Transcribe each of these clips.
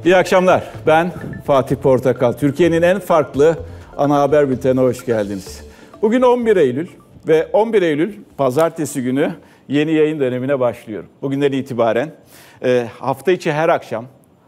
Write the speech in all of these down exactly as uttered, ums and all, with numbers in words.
İyi akşamlar. Ben Fatih Portakal. Türkiye'nin en farklı ana haber bültenine hoş geldiniz. Bugün on bir Eylül ve on bir Eylül pazartesi günü yeni yayın dönemine başlıyorum. Bugünden itibaren e, hafta içi her akşam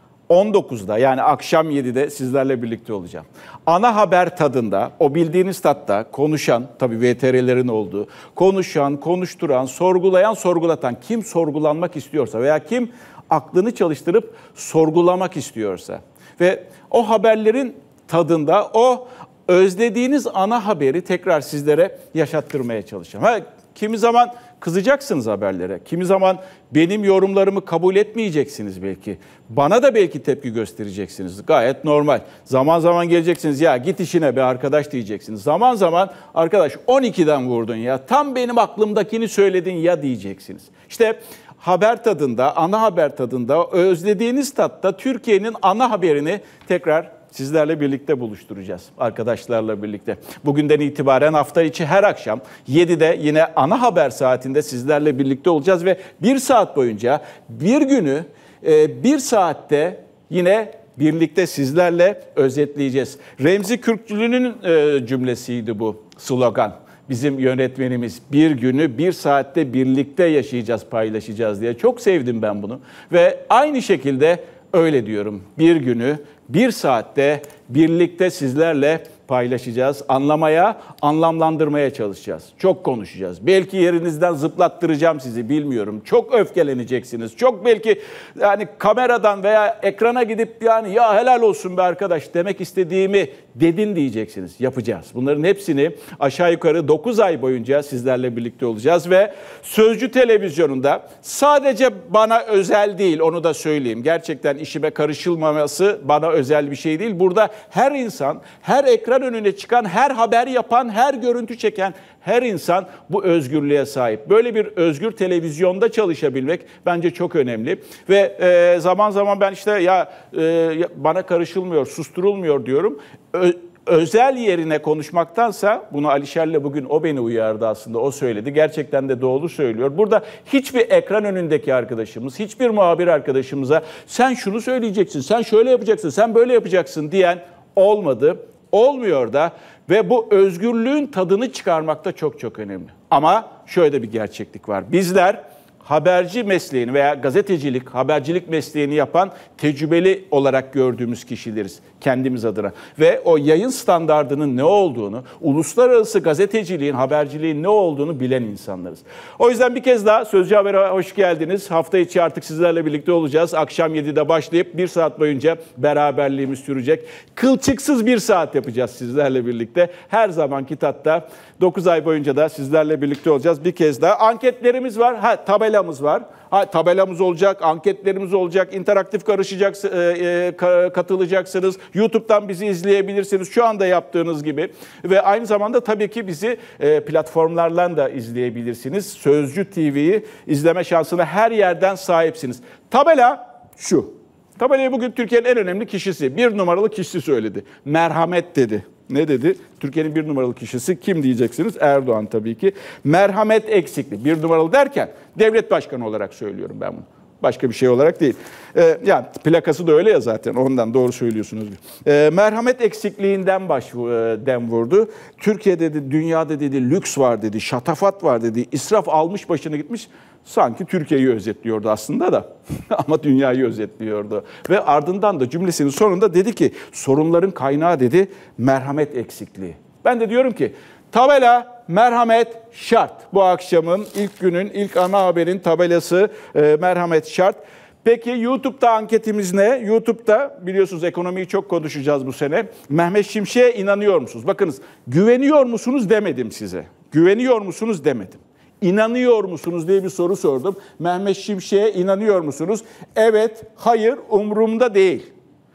on dokuzda yani akşam yedide sizlerle birlikte olacağım. Ana haber tadında, o bildiğiniz tatta konuşan, tabii V T R'lerin olduğu, konuşan, konuşturan, sorgulayan, sorgulatan, kim sorgulanmak istiyorsa veya kim aklını çalıştırıp sorgulamak istiyorsa ve o haberlerin tadında o özlediğiniz ana haberi tekrar sizlere yaşattırmaya çalışacağım. Ha, kimi zaman kızacaksınız haberlere, kimi zaman benim yorumlarımı kabul etmeyeceksiniz belki. Bana da belki tepki göstereceksiniz. Gayet normal. Zaman zaman geleceksiniz, ya git işine be arkadaş diyeceksiniz. Zaman zaman arkadaş on ikiden vurdun ya, tam benim aklımdakini söyledin ya diyeceksiniz. İşte haber tadında, ana haber tadında, özlediğiniz tatta Türkiye'nin ana haberini tekrar sizlerle birlikte buluşturacağız, arkadaşlarla birlikte. Bugünden itibaren hafta içi her akşam yedide yine ana haber saatinde sizlerle birlikte olacağız ve bir saat boyunca bir günü bir saatte yine birlikte sizlerle özetleyeceğiz. Remzi Kürkçülü'nün cümlesiydi bu slogan. Bizim yönetmenimiz bir günü bir saatte birlikte yaşayacağız, paylaşacağız diye. Çok sevdim ben bunu ve aynı şekilde öyle diyorum. Bir günü bir saatte birlikte sizlerle paylaşacağız. Anlamaya, anlamlandırmaya çalışacağız. Çok konuşacağız. Belki yerinizden zıplattıracağım sizi, bilmiyorum. Çok öfkeleneceksiniz. Çok belki yani kameradan veya ekrana gidip yani ya helal olsun be arkadaş demek istediğimi dedin diyeceksiniz. Yapacağız. Bunların hepsini aşağı yukarı dokuz ay boyunca sizlerle birlikte olacağız ve Sözcü Televizyonu'nda sadece bana özel değil, onu da söyleyeyim. Gerçekten işime karışılmaması bana özel bir şey değil. Burada her insan, her ekran önüne çıkan, her haber yapan, her görüntü çeken her insan bu özgürlüğe sahip. Böyle bir özgür televizyonda çalışabilmek bence çok önemli. Ve e, zaman zaman ben işte ya e, bana karışılmıyor, susturulmuyor diyorum. Ö- özel yerine konuşmaktansa, bunu Alişer'le bugün o beni uyardı aslında, o söyledi. Gerçekten de doğru söylüyor. Burada hiçbir ekran önündeki arkadaşımız, hiçbir muhabir arkadaşımıza sen şunu söyleyeceksin, sen şöyle yapacaksın, sen böyle yapacaksın diyen olmadı. Olmuyor da ve bu özgürlüğün tadını çıkarmak da çok çok önemli. Ama şöyle bir gerçeklik var. Bizler haberci mesleğini veya gazetecilik, habercilik mesleğini yapan tecrübeli olarak gördüğümüz kişileriz kendimiz adına. Ve o yayın standardının ne olduğunu, uluslararası gazeteciliğin, haberciliğin ne olduğunu bilen insanlarız. O yüzden bir kez daha Sözcü Haber'e hoş geldiniz. Hafta içi artık sizlerle birlikte olacağız. Akşam yedide başlayıp bir saat boyunca beraberliğimiz sürecek. Kılçıksız bir saat yapacağız sizlerle birlikte. Her zamanki tatta dokuz ay boyunca da sizlerle birlikte olacağız. Bir kez daha anketlerimiz var. Ha, tabelamız var. Ha, tabelamız olacak, anketlerimiz olacak, interaktif karışacak, e, e, katılacaksınız. YouTube'dan bizi izleyebilirsiniz şu anda yaptığınız gibi. Ve aynı zamanda tabii ki bizi e, platformlardan da izleyebilirsiniz. Sözcü T V'yi izleme şansına her yerden sahipsiniz. Tabela şu. Tabelayı bugün Türkiye'nin en önemli kişisi, bir numaralı kişisi söyledi. Merhamet dedi. Ne dedi? Türkiye'nin bir numaralı kişisi kim diyeceksiniz? Erdoğan tabii ki. Merhamet eksikliği. Bir numaralı derken devlet başkanı olarak söylüyorum ben bunu. Başka bir şey olarak değil. Ee, yani plakası da öyle ya zaten, ondan doğru söylüyorsunuz. Ee, merhamet eksikliğinden baş dem vurdu. Türkiye'de dedi, dünyada dedi lüks var dedi, şatafat var dedi, israf almış başını gitmiş. Sanki Türkiye'yi özetliyordu aslında da ama dünyayı özetliyordu. Ve ardından da cümlesinin sonunda dedi ki sorunların kaynağı dedi merhamet eksikliği. Ben de diyorum ki tabela merhamet şart. Bu akşamın ilk günün ilk ana haberin tabelası e, merhamet şart. Peki YouTube'da anketimiz ne? YouTube'da biliyorsunuz ekonomiyi çok konuşacağız bu sene. Mehmet Şimşek'e inanıyor musunuz? Bakınız, güveniyor musunuz demedim size. Güveniyor musunuz demedim. İnanıyor musunuz diye bir soru sordum. Mehmet Şimşek'e inanıyor musunuz? Evet, hayır, umurumda değil.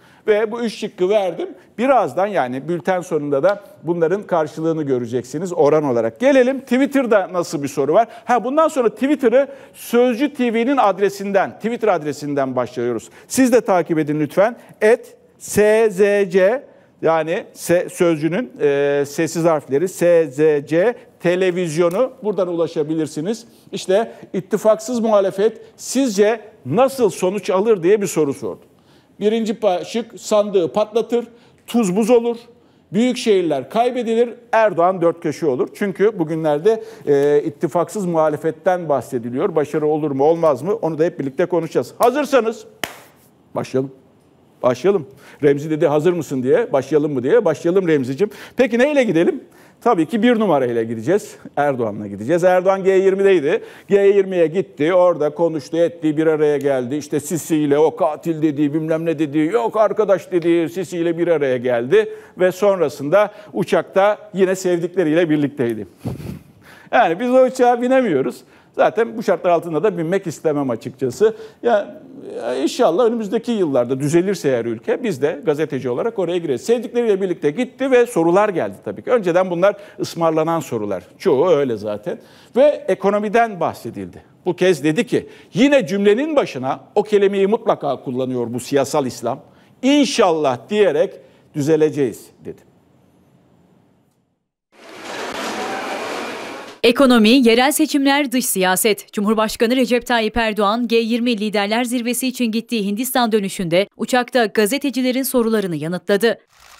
Ve bu üç şıkkı verdim. Birazdan yani bülten sonunda da bunların karşılığını göreceksiniz oran olarak. Gelelim Twitter'da nasıl bir soru var? Ha, bundan sonra Twitter'ı Sözcü T V'nin adresinden, Twitter adresinden başlıyoruz. Siz de takip edin lütfen. et S Z C yani Sözcü'nün e, sessiz harfleri S Z C televizyonu, buradan ulaşabilirsiniz. İşte ittifaksız muhalefet sizce nasıl sonuç alır diye bir soru sordum. Birinci şık sandığı patlatır, tuz buz olur. Büyük şehirler kaybedilir, Erdoğan dört köşe olur. Çünkü bugünlerde e, ittifaksız muhalefetten bahsediliyor. Başarı olur mu olmaz mı onu da hep birlikte konuşacağız. Hazırsanız başlayalım. Başlayalım. Remzi dedi hazır mısın diye, başlayalım mı diye. Başlayalım Remzi'cim. Peki neyle gidelim? Tabii ki bir numarayla gideceğiz. Erdoğan'la gideceğiz. Erdoğan G yirmideydi. G yirmiye gitti. Orada konuştu, etti, bir araya geldi. İşte Sisi ile o katil dediği, bilmem ne dediği, yok arkadaş dediği Sisi ile bir araya geldi. Ve sonrasında uçakta yine sevdikleriyle birlikteydi. Yani biz o uçağa binemiyoruz. Zaten bu şartlar altında da binmek istemem açıkçası. Ya inşallah önümüzdeki yıllarda düzelirse eğer ülke biz de gazeteci olarak oraya gireriz. Sevdikleriyle birlikte gitti ve sorular geldi tabii ki. Önceden bunlar ısmarlanan sorular. Çoğu öyle zaten. Ve ekonomiden bahsedildi. Bu kez dedi ki yine cümlenin başına o kelimeyi mutlaka kullanıyor bu siyasal İslam. İnşallah diyerek düzeleceğiz dedi. Ekonomi, yerel seçimler, dış siyaset. Cumhurbaşkanı Recep Tayyip Erdoğan, G yirmi Liderler Zirvesi için gittiği Hindistan dönüşünde uçakta gazetecilerin sorularını yanıtladı.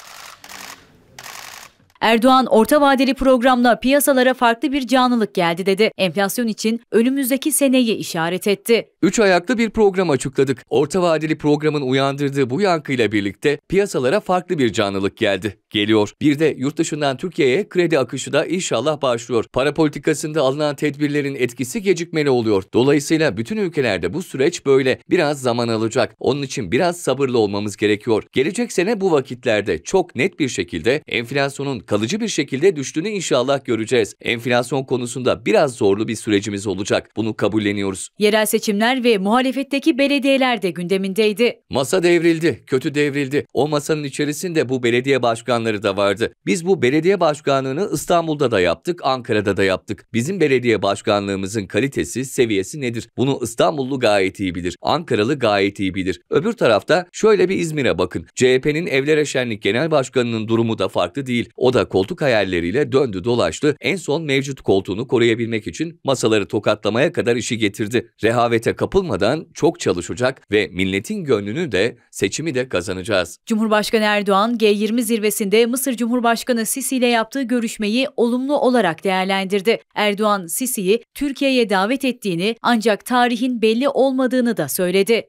Erdoğan, orta vadeli programla piyasalara farklı bir canlılık geldi dedi. Enflasyon için önümüzdeki seneyi işaret etti. Üç ayaklı bir program açıkladık. Orta vadeli programın uyandırdığı bu yankıyla birlikte piyasalara farklı bir canlılık geldi. Geliyor. Bir de yurt dışından Türkiye'ye kredi akışı da inşallah başlıyor. Para politikasında alınan tedbirlerin etkisi gecikmeli oluyor. Dolayısıyla bütün ülkelerde bu süreç böyle biraz zaman alacak. Onun için biraz sabırlı olmamız gerekiyor. Gelecek sene bu vakitlerde çok net bir şekilde enflasyonun kalıcı bir şekilde düştüğünü inşallah göreceğiz. Enflasyon konusunda biraz zorlu bir sürecimiz olacak. Bunu kabulleniyoruz. Yerel seçimler ve muhalefetteki belediyeler de gündemindeydi. Masa devrildi, kötü devrildi. O masanın içerisinde bu belediye başkanları da vardı. Biz bu belediye başkanlığını İstanbul'da da yaptık, Ankara'da da yaptık. Bizim belediye başkanlığımızın kalitesi, seviyesi nedir? Bunu İstanbullu gayet iyi bilir. Ankaralı gayet iyi bilir. Öbür tarafta şöyle bir İzmir'e bakın. C H P'nin Evlere Şenlik Genel Başkanı'nın durumu da farklı değil. O da koltuk hayalleriyle döndü dolaştı. En son mevcut koltuğunu koruyabilmek için masaları tokatlamaya kadar işi getirdi. Rehavete kapılmadan çok çalışacak ve milletin gönlünü de seçimi de kazanacağız. Cumhurbaşkanı Erdoğan G yirmi zirvesinde Mısır Cumhurbaşkanı Sisi ile yaptığı görüşmeyi olumlu olarak değerlendirdi. Erdoğan Sisi'yi Türkiye'ye davet ettiğini ancak tarihin belli olmadığını da söyledi.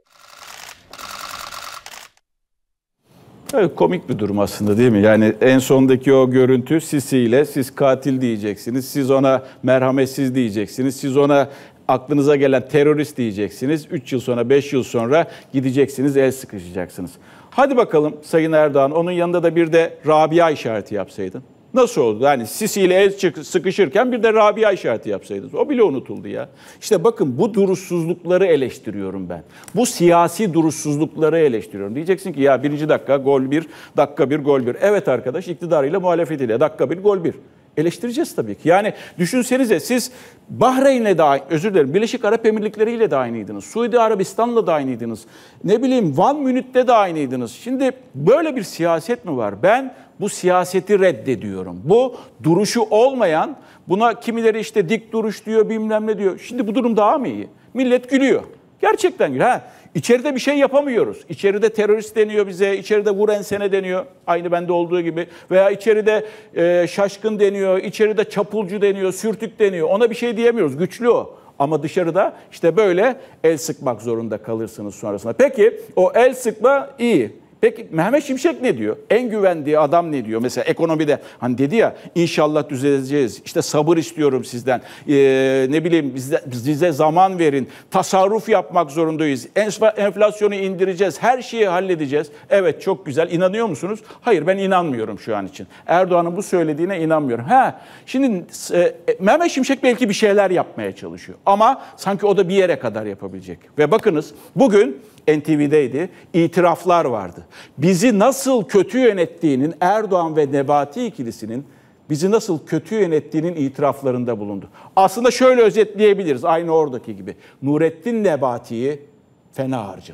Evet, komik bir durum aslında değil mi? Yani en sondaki o görüntü Sisi ile siz katil diyeceksiniz, siz ona merhametsiz diyeceksiniz, siz ona aklınıza gelen terörist diyeceksiniz. üç yıl sonra, beş yıl sonra gideceksiniz, el sıkışacaksınız. Hadi bakalım Sayın Erdoğan, onun yanında da bir de Rabia işareti yapsaydın. Nasıl oldu? Yani Sisi ile el sıkışırken bir de Rabia işareti yapsaydınız. O bile unutuldu ya. İşte bakın bu duruşsuzlukları eleştiriyorum ben. Bu siyasi duruşsuzlukları eleştiriyorum. Diyeceksin ki ya birinci dakika gol bir, dakika bir gol bir. Evet arkadaş, iktidarıyla muhalefetiyle dakika bir gol bir. Eleştireceğiz tabii ki. Yani düşünsenize siz Bahreyn'le de aynı, özür dilerim Birleşik Arap Emirlikleri ile de aynıydınız. Suudi Arabistan'la da aynıydınız. Ne bileyim Van Münih'te de aynıydınız. Şimdi böyle bir siyaset mi var? Ben bu siyaseti reddediyorum. Bu duruşu olmayan, buna kimileri işte dik duruş diyor, bilmem ne diyor. Şimdi bu durum daha mı iyi? Millet gülüyor. Gerçekten gülüyor. Ha, İçeride bir şey yapamıyoruz. İçeride terörist deniyor bize, içeride vur ensene deniyor. Aynı bende olduğu gibi. Veya içeride e, şaşkın deniyor, içeride çapulcu deniyor, sürtük deniyor. Ona bir şey diyemiyoruz. Güçlü o. Ama dışarıda işte böyle el sıkmak zorunda kalırsınız sonrasında. Peki o el sıkma iyi. Peki Mehmet Şimşek ne diyor? En güvendiği adam ne diyor? Mesela ekonomide hani dedi ya inşallah düzeleceğiz. İşte sabır istiyorum sizden. Ee, ne bileyim bize, bize zaman verin. Tasarruf yapmak zorundayız. Enflasyonu indireceğiz. Her şeyi halledeceğiz. Evet çok güzel. İnanıyor musunuz? Hayır ben inanmıyorum şu an için. Erdoğan'ın bu söylediğine inanmıyorum. Ha, şimdi e, Mehmet Şimşek belki bir şeyler yapmaya çalışıyor. Ama sanki o da bir yere kadar yapabilecek. Ve bakınız bugün N T V'deydi. İtiraflar vardı. Bizi nasıl kötü yönettiğinin Erdoğan ve Nebati ikilisinin bizi nasıl kötü yönettiğinin itiraflarında bulundu. Aslında şöyle özetleyebiliriz aynı oradaki gibi. Nurettin Nebati'yi fena harcadı.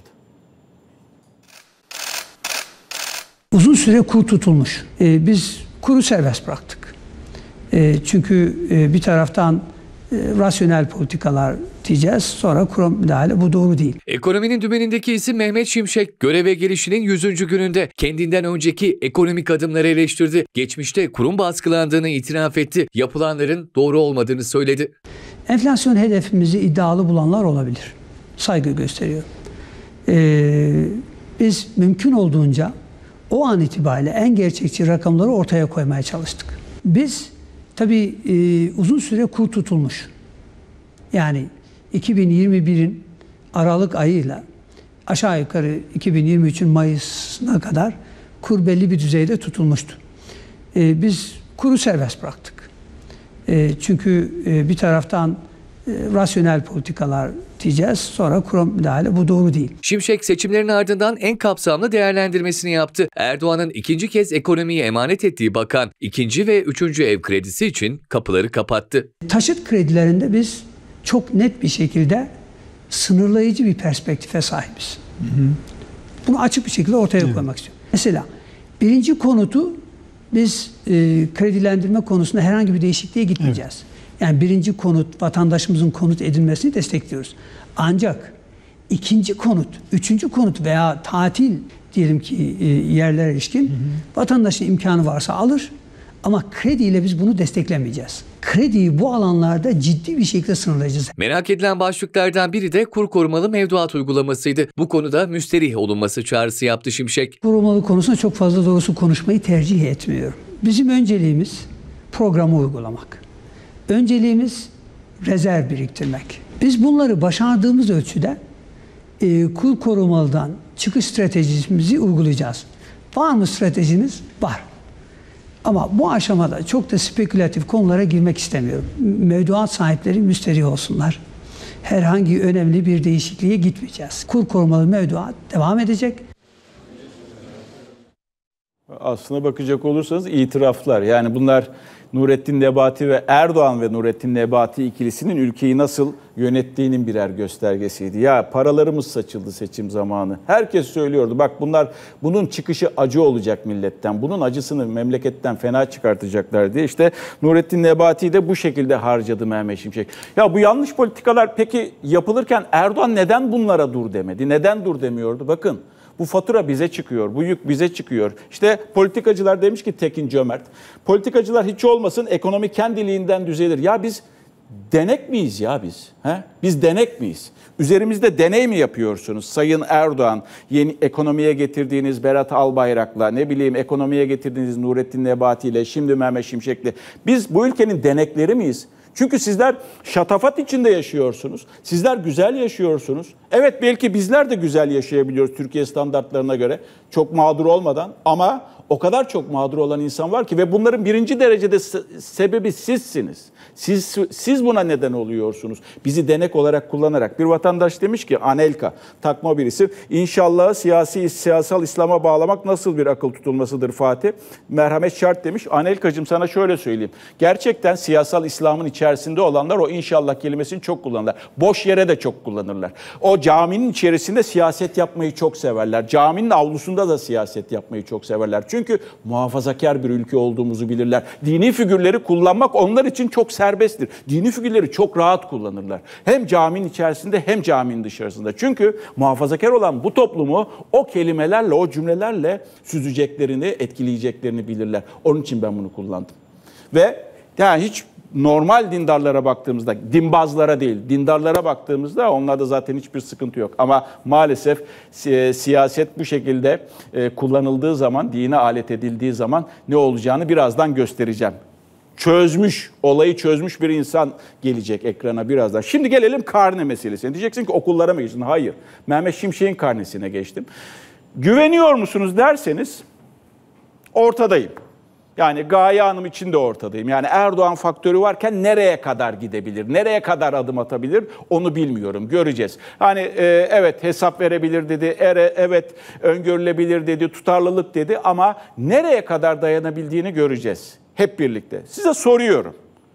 Uzun süre kur tutulmuş. Ee, biz kuru serbest bıraktık. Ee, çünkü e, bir taraftan rasyonel politikalar diyeceğiz. Sonra kurum müdahale. Bu doğru değil. Ekonominin dümenindeki isim Mehmet Şimşek, göreve gelişinin yüzüncü gününde kendinden önceki ekonomik adımları eleştirdi. Geçmişte kurum baskılandığını itiraf etti. Yapılanların doğru olmadığını söyledi. Enflasyon hedefimizi iddialı bulanlar olabilir. Saygı gösteriyorum. Ee, biz mümkün olduğunca o an itibariyle en gerçekçi rakamları ortaya koymaya çalıştık. Biz tabii e, uzun süre kur tutulmuş. Yani iki bin yirmi birin Aralık ayıyla aşağı yukarı iki bin yirmi üçün Mayıs'ına kadar kur belli bir düzeyde tutulmuştu. E, biz kuru serbest bıraktık. E, çünkü e, bir taraftan e, rasyonel politikalar diyeceğiz. Sonra kurum müdahale. Bu doğru değil. Şimşek seçimlerin ardından en kapsamlı değerlendirmesini yaptı. Erdoğan'ın ikinci kez ekonomiyi emanet ettiği bakan ikinci ve üçüncü ev kredisi için kapıları kapattı. Taşıt kredilerinde biz çok net bir şekilde sınırlayıcı bir perspektife sahibiz. Hı hı. Bunu açık bir şekilde ortaya evet. koymak istiyorum. Mesela birinci konutu biz e, kredilendirme konusunda herhangi bir değişikliğe gitmeyeceğiz. Evet. Yani birinci konut, vatandaşımızın konut edinmesini destekliyoruz. Ancak ikinci konut, üçüncü konut veya tatil diyelim ki e, yerlere ilişkin hı hı. vatandaşın imkanı varsa alır. Ama krediyle biz bunu desteklemeyeceğiz. Krediyi bu alanlarda ciddi bir şekilde sınırlayacağız. Merak edilen başlıklardan biri de kur korumalı mevduat uygulamasıydı. Bu konuda müsterih olunması çağrısı yaptı Şimşek. Kur korumalı konusunda çok fazla doğrusu konuşmayı tercih etmiyorum. Bizim önceliğimiz programı uygulamak. Önceliğimiz rezerv biriktirmek. Biz bunları başardığımız ölçüde e, kur korumalıdan çıkış stratejimizi uygulayacağız. Var mı stratejiniz? Var. Ama bu aşamada çok da spekülatif konulara girmek istemiyorum. Mevduat sahipleri müsterih olsunlar. Herhangi önemli bir değişikliğe gitmeyeceğiz. Kur korumalı mevduat devam edecek. Aslına bakacak olursanız itiraflar. Yani bunlar Nurettin Nebati ve Erdoğan ve Nurettin Nebati ikilisinin ülkeyi nasıl yönettiğinin birer göstergesiydi. Ya paralarımız saçıldı seçim zamanı. Herkes söylüyordu. Bak bunlar bunun çıkışı acı olacak milletten. Bunun acısını memleketten fena çıkartacaklar diye. İşte Nurettin Nebati'yi de bu şekilde harcadı Mehmet Şimşek. Ya bu yanlış politikalar peki yapılırken Erdoğan neden bunlara dur demedi? Neden dur demiyordu? Bakın. Bu fatura bize çıkıyor, bu yük bize çıkıyor. İşte politikacılar demiş ki Tekin Cömert, politikacılar hiç olmasın ekonomi kendiliğinden düzelir. Ya biz denek miyiz ya biz? He? Biz denek miyiz? Üzerimizde deney mi yapıyorsunuz Sayın Erdoğan? Yeni ekonomiye getirdiğiniz Berat Albayrak'la, ne bileyim ekonomiye getirdiğiniz Nurettin Nebati ile, şimdi Mehmet Şimşek'le. Biz bu ülkenin denekleri miyiz? Çünkü sizler şatafat içinde yaşıyorsunuz. Sizler güzel yaşıyorsunuz. Evet belki bizler de güzel yaşayabiliyoruz Türkiye standartlarına göre. Çok mağdur olmadan ama o kadar çok mağdur olan insan var ki ve bunların birinci derecede sebebi sizsiniz. Siz, siz buna neden oluyorsunuz. Bizi denek olarak kullanarak. Bir vatandaş demiş ki Anelka, takma bir isim. İnşallah siyasi, siyasal İslam'a bağlamak nasıl bir akıl tutulmasıdır Fatih? Merhamet şart demiş. Anelkacığım sana şöyle söyleyeyim. Gerçekten siyasal İslam'ın içerisinde olanlar o inşallah kelimesini çok kullanırlar. Boş yere de çok kullanırlar. O caminin içerisinde siyaset yapmayı çok severler. Caminin avlusunda da siyaset yapmayı çok severler. Çünkü muhafazakar bir ülke olduğumuzu bilirler. Dini figürleri kullanmak onlar için çok serbesttir. Dini figürleri çok rahat kullanırlar. Hem caminin içerisinde hem caminin dışarısında. Çünkü muhafazakar olan bu toplumu o kelimelerle, o cümlelerle süzeceklerini, etkileyeceklerini bilirler. Onun için ben bunu kullandım. Ve yani hiç normal dindarlara baktığımızda, dinbazlara değil, dindarlara baktığımızda onlarda zaten hiçbir sıkıntı yok. Ama maalesef siyaset bu şekilde kullanıldığı zaman, dine alet edildiği zaman ne olacağını birazdan göstereceğim. Çözmüş, olayı çözmüş bir insan gelecek ekrana birazdan. Şimdi gelelim karne meselesine. Diyeceksin ki okullara mı geçtin? Hayır. Mehmet Şimşek'in karnesine geçtim. Güveniyor musunuz derseniz ortadayım. Yani Gaye Hanım için de ortadayım. Yani Erdoğan faktörü varken nereye kadar gidebilir, nereye kadar adım atabilir onu bilmiyorum. Göreceğiz. Hani e, evet hesap verebilir dedi, ere, evet öngörülebilir dedi, tutarlılık dedi ama nereye kadar dayanabildiğini göreceğiz hep birlikte. Size soruyorum.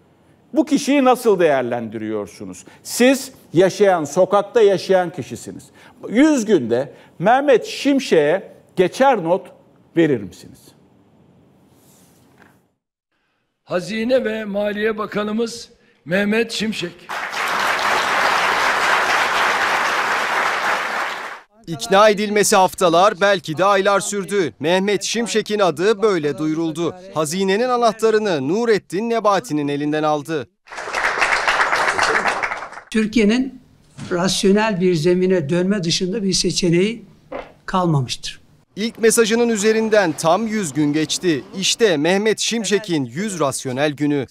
Bu kişiyi nasıl değerlendiriyorsunuz? Siz yaşayan, sokakta yaşayan kişisiniz. yüz günde Mehmet Şimşek'e geçer not verir misiniz? Hazine ve Maliye Bakanımız Mehmet Şimşek. İkna edilmesi haftalar, belki de aylar sürdü. Mehmet Şimşek'in adı böyle duyuruldu. Hazinenin anahtarını Nurettin Nebati'nin elinden aldı. Türkiye'nin rasyonel bir zemine dönme dışında bir seçeneği kalmamıştır. İlk mesajının üzerinden tam yüz gün geçti. İşte Mehmet Şimşek'in yüz rasyonel günü.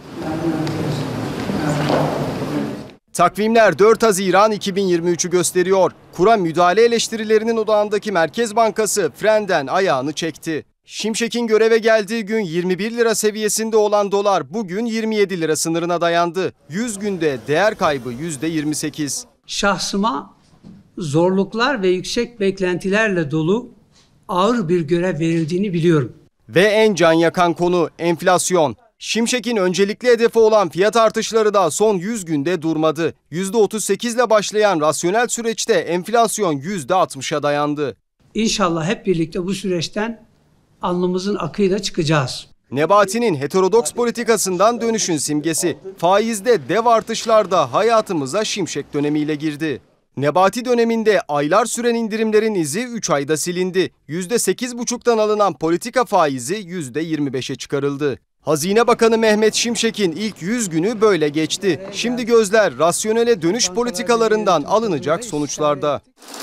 Takvimler dört Haziran iki bin yirmi üç'ü gösteriyor. Kura müdahale eleştirilerinin odağındaki Merkez Bankası frenden ayağını çekti. Şimşek'in göreve geldiği gün yirmi bir lira seviyesinde olan dolar bugün yirmi yedi lira sınırına dayandı. yüz günde değer kaybı yüzde yirmi sekiz. Şahsıma zorluklar ve yüksek beklentilerle dolu ağır bir görev verildiğini biliyorum. Ve en can yakan konu enflasyon. Şimşek'in öncelikli hedefi olan fiyat artışları da son yüz günde durmadı. yüzde otuz sekiz ile başlayan rasyonel süreçte enflasyon yüzde altmış'a dayandı. İnşallah hep birlikte bu süreçten alnımızın akıyla çıkacağız. Nebati'nin heterodoks politikasından dönüşün simgesi. Faizde dev artışlar da hayatımıza Şimşek dönemiyle girdi. Nebati döneminde aylar süren indirimlerin izi üç ayda silindi. yüzde sekiz buçuk'tan alınan politika faizi yüzde yirmi beş'e çıkarıldı. Hazine Bakanı Mehmet Şimşek'in ilk yüz günü böyle geçti. Şimdi gözler rasyonele dönüş politikalarından alınacak sonuçlarda.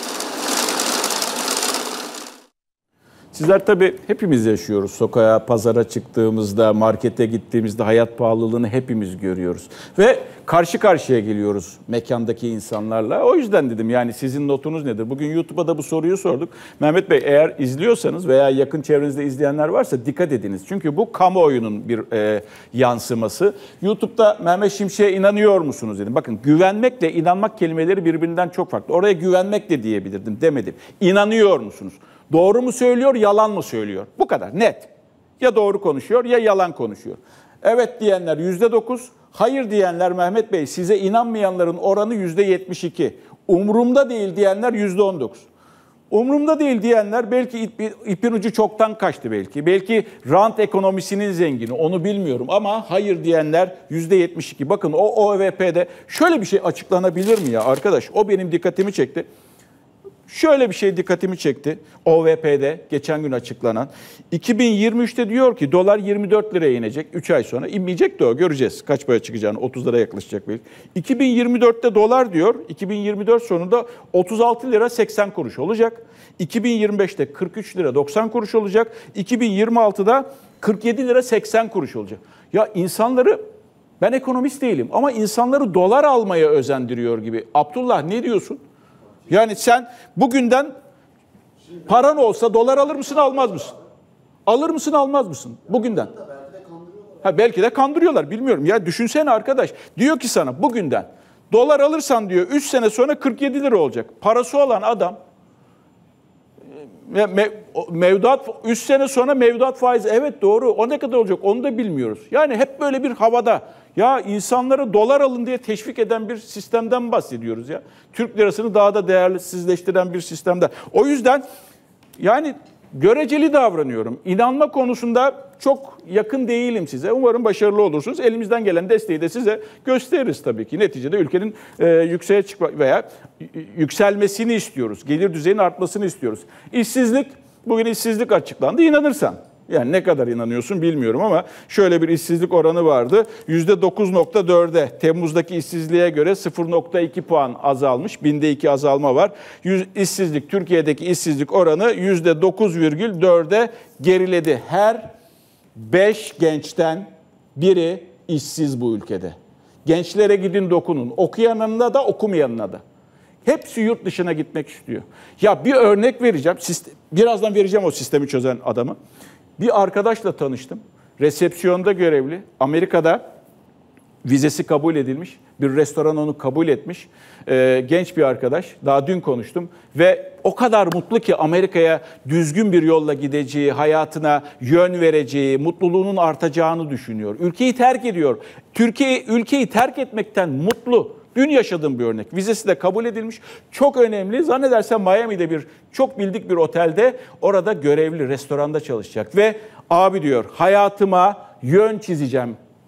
Sizler tabii hepimiz yaşıyoruz. Sokağa, pazara çıktığımızda, markete gittiğimizde hayat pahalılığını hepimiz görüyoruz. Ve karşı karşıya geliyoruz mekandaki insanlarla. O yüzden dedim yani sizin notunuz nedir? Bugün YouTube'a da bu soruyu sorduk. Mehmet Bey eğer izliyorsanız veya yakın çevrenizde izleyenler varsa dikkat ediniz. Çünkü bu kamuoyunun bir e, yansıması. YouTube'da Mehmet Şimşek'e inanıyor musunuz dedim. Bakın güvenmekle inanmak kelimeleri birbirinden çok farklı. Oraya güvenmek de diyebilirdim, demedim. İnanıyor musunuz? Doğru mu söylüyor, yalan mı söylüyor? Bu kadar net. Ya doğru konuşuyor ya yalan konuşuyor. Evet diyenler yüzde dokuz, hayır diyenler Mehmet Bey size inanmayanların oranı yüzde yetmiş iki. Umurumda değil diyenler yüzde on dokuz. Umurumda değil diyenler belki ip, ipin ucu çoktan kaçtı belki. Belki rant ekonomisinin zengini onu bilmiyorum ama hayır diyenler yüzde yetmiş iki. Bakın o O V P'de şöyle bir şey açıklanabilir mi ya arkadaş? O benim dikkatimi çekti. Şöyle bir şey dikkatimi çekti. O V P'de geçen gün açıklanan. iki bin yirmi üç'te diyor ki dolar yirmi dört liraya inecek. üç ay sonra inmeyecek de o göreceğiz. Kaç para çıkacağını otuz liraya yaklaşacak belki. iki bin yirmi dört'te dolar diyor. iki bin yirmi dört sonunda otuz altı lira seksen kuruş olacak. iki bin yirmi beş'te kırk üç lira doksan kuruş olacak. iki bin yirmi altı'da kırk yedi lira seksen kuruş olacak. Ya insanları ben ekonomist değilim ama insanları dolar almaya özendiriyor gibi. Abdullah ne diyorsun? Yani sen bugünden paran olsa dolar alır mısın almaz mısın? Alır mısın almaz mısın bugünden? Ha, belki de kandırıyorlar bilmiyorum. Ya düşünsene arkadaş diyor ki sana bugünden dolar alırsan diyor üç sene sonra kırk yedi lira olacak. Parası olan adam mevduat üç sene sonra mevduat faizi evet doğru o ne kadar olacak onu da bilmiyoruz. Yani hep böyle bir havada ya insanları dolar alın diye teşvik eden bir sistemden bahsediyoruz ya. Türk lirasını daha da değersizleştiren bir sistemden. O yüzden yani göreceli davranıyorum. İnanma konusunda çok yakın değilim size. Umarım başarılı olursunuz. Elimizden gelen desteği de size gösteririz tabii ki. Neticede ülkenin e, yükseğe çıkma veya yükselmesini istiyoruz. Gelir düzeyinin artmasını istiyoruz. İşsizlik, bugün işsizlik açıklandı. İnanırsan. Yani ne kadar inanıyorsun bilmiyorum ama şöyle bir işsizlik oranı vardı. yüzde dokuz nokta dört'e Temmuz'daki işsizliğe göre sıfır nokta iki puan azalmış. Binde iki azalma var. İşsizlik, Türkiye'deki işsizlik oranı yüzde dokuz virgül dört'e geriledi. Her beş gençten biri işsiz bu ülkede. Gençlere gidin dokunun. Okuyanına da okumayanına da. Hepsi yurt dışına gitmek istiyor. Ya bir örnek vereceğim. Birazdan vereceğim o sistemi çözen adamı. Bir arkadaşla tanıştım. Resepsiyonda görevli. Amerika'da vizesi kabul edilmiş. Bir restoran onu kabul etmiş. Ee, genç bir arkadaş. Daha dün konuştum. Ve o kadar mutlu ki Amerika'ya düzgün bir yolla gideceği, hayatına yön vereceği, mutluluğunun artacağını düşünüyor. Ülkeyi terk ediyor. Türkiye ülkeyi terk etmekten mutlu. Dün yaşadığım bir örnek. Vizesi de kabul edilmiş. Çok önemli. Zannedersem Miami'de bir çok bildik bir otelde orada görevli restoranda çalışacak. Ve abi diyor hayatıma yön çizeceğim.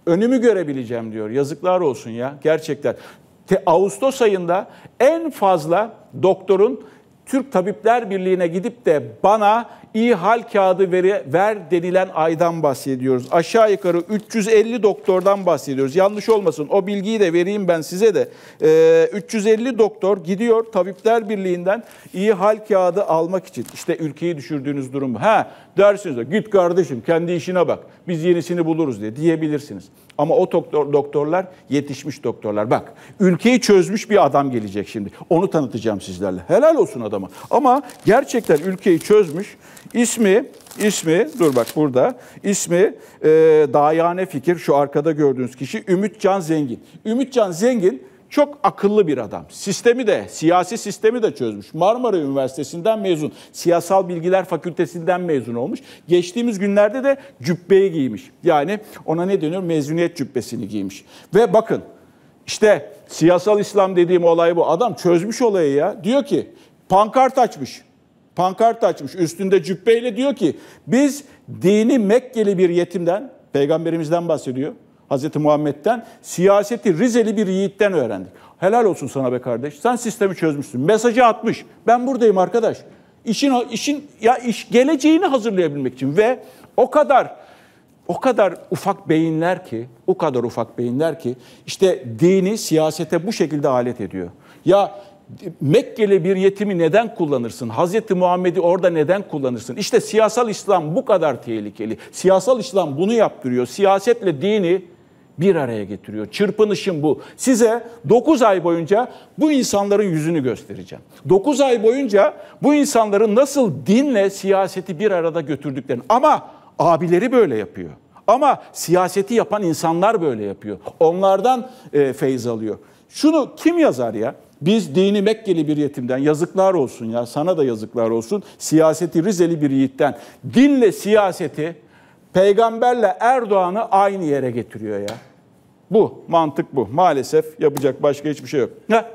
Önümü görebileceğim diyor. Yazıklar olsun ya gerçekten. Te, Ağustos ayında en fazla doktorun Türk Tabipler Birliği'ne gidip de bana iyi hal kağıdı veri, ver denilen aydan bahsediyoruz. Aşağı yukarı üç yüz elli doktordan bahsediyoruz. Yanlış olmasın, o bilgiyi de vereyim ben size de. Ee, üç yüz elli doktor gidiyor Tabipler Birliği'nden iyi hal kağıdı almak için. İşte ülkeyi düşürdüğünüz durum bu. Ha dersiniz de git kardeşim kendi işine bak. Biz yenisini buluruz diye diyebilirsiniz. Ama o doktor, doktorlar yetişmiş doktorlar. Bak ülkeyi çözmüş bir adam gelecek şimdi. Onu tanıtacağım sizlerle. Helal olsun adama. Ama gerçekten ülkeyi çözmüş. İsmi, ismi, dur bak burada. İsmi e, dayane fikir, şu arkada gördüğünüz kişi Ümitcan Zengin. Ümitcan Zengin çok akıllı bir adam. Sistemi de, siyasi sistemi de çözmüş. Marmara Üniversitesi'nden mezun. Siyasal Bilgiler Fakültesinden mezun olmuş. Geçtiğimiz günlerde de cübbeyi giymiş. Yani ona ne deniyor? Mezuniyet cübbesini giymiş. Ve bakın işte siyasal İslam dediğim olay bu. Adam çözmüş olayı ya. Diyor ki pankart açmış. Pankart açmış. Üstünde cübbeyle diyor ki biz dini Mekkeli bir yetimden, peygamberimizden bahsediyor. Hazreti Muhammed'den, siyaseti Rizeli bir yiğitten öğrendik. Helal olsun sana be kardeş. Sen sistemi çözmüşsün. Mesajı atmış. Ben buradayım arkadaş. İşin işin ya iş geleceğini hazırlayabilmek için ve o kadar o kadar ufak beyinler ki, o kadar ufak beyinler ki işte dini siyasete bu şekilde alet ediyor. Ya Mekkeli bir yetimi neden kullanırsın? Hazreti Muhammed'i orada neden kullanırsın? İşte siyasal İslam bu kadar tehlikeli. Siyasal İslam bunu yaptırıyor. Siyasetle dini bir araya getiriyor. Çırpınışım bu. Size dokuz ay boyunca bu insanların yüzünü göstereceğim. dokuz ay boyunca bu insanların nasıl dinle siyaseti bir arada götürdüklerini. Ama abileri böyle yapıyor. Ama siyaseti yapan insanlar böyle yapıyor. Onlardan e, feyz alıyor. Şunu kim yazar ya? Biz dini Mekkeli bir yetimden, yazıklar olsun ya, sana da yazıklar olsun, siyaseti Rizeli bir yiğitten, dinle siyaseti, peygamberle Erdoğan'ı aynı yere getiriyor ya. Bu, mantık bu. Maalesef yapacak başka hiçbir şey yok. Ha?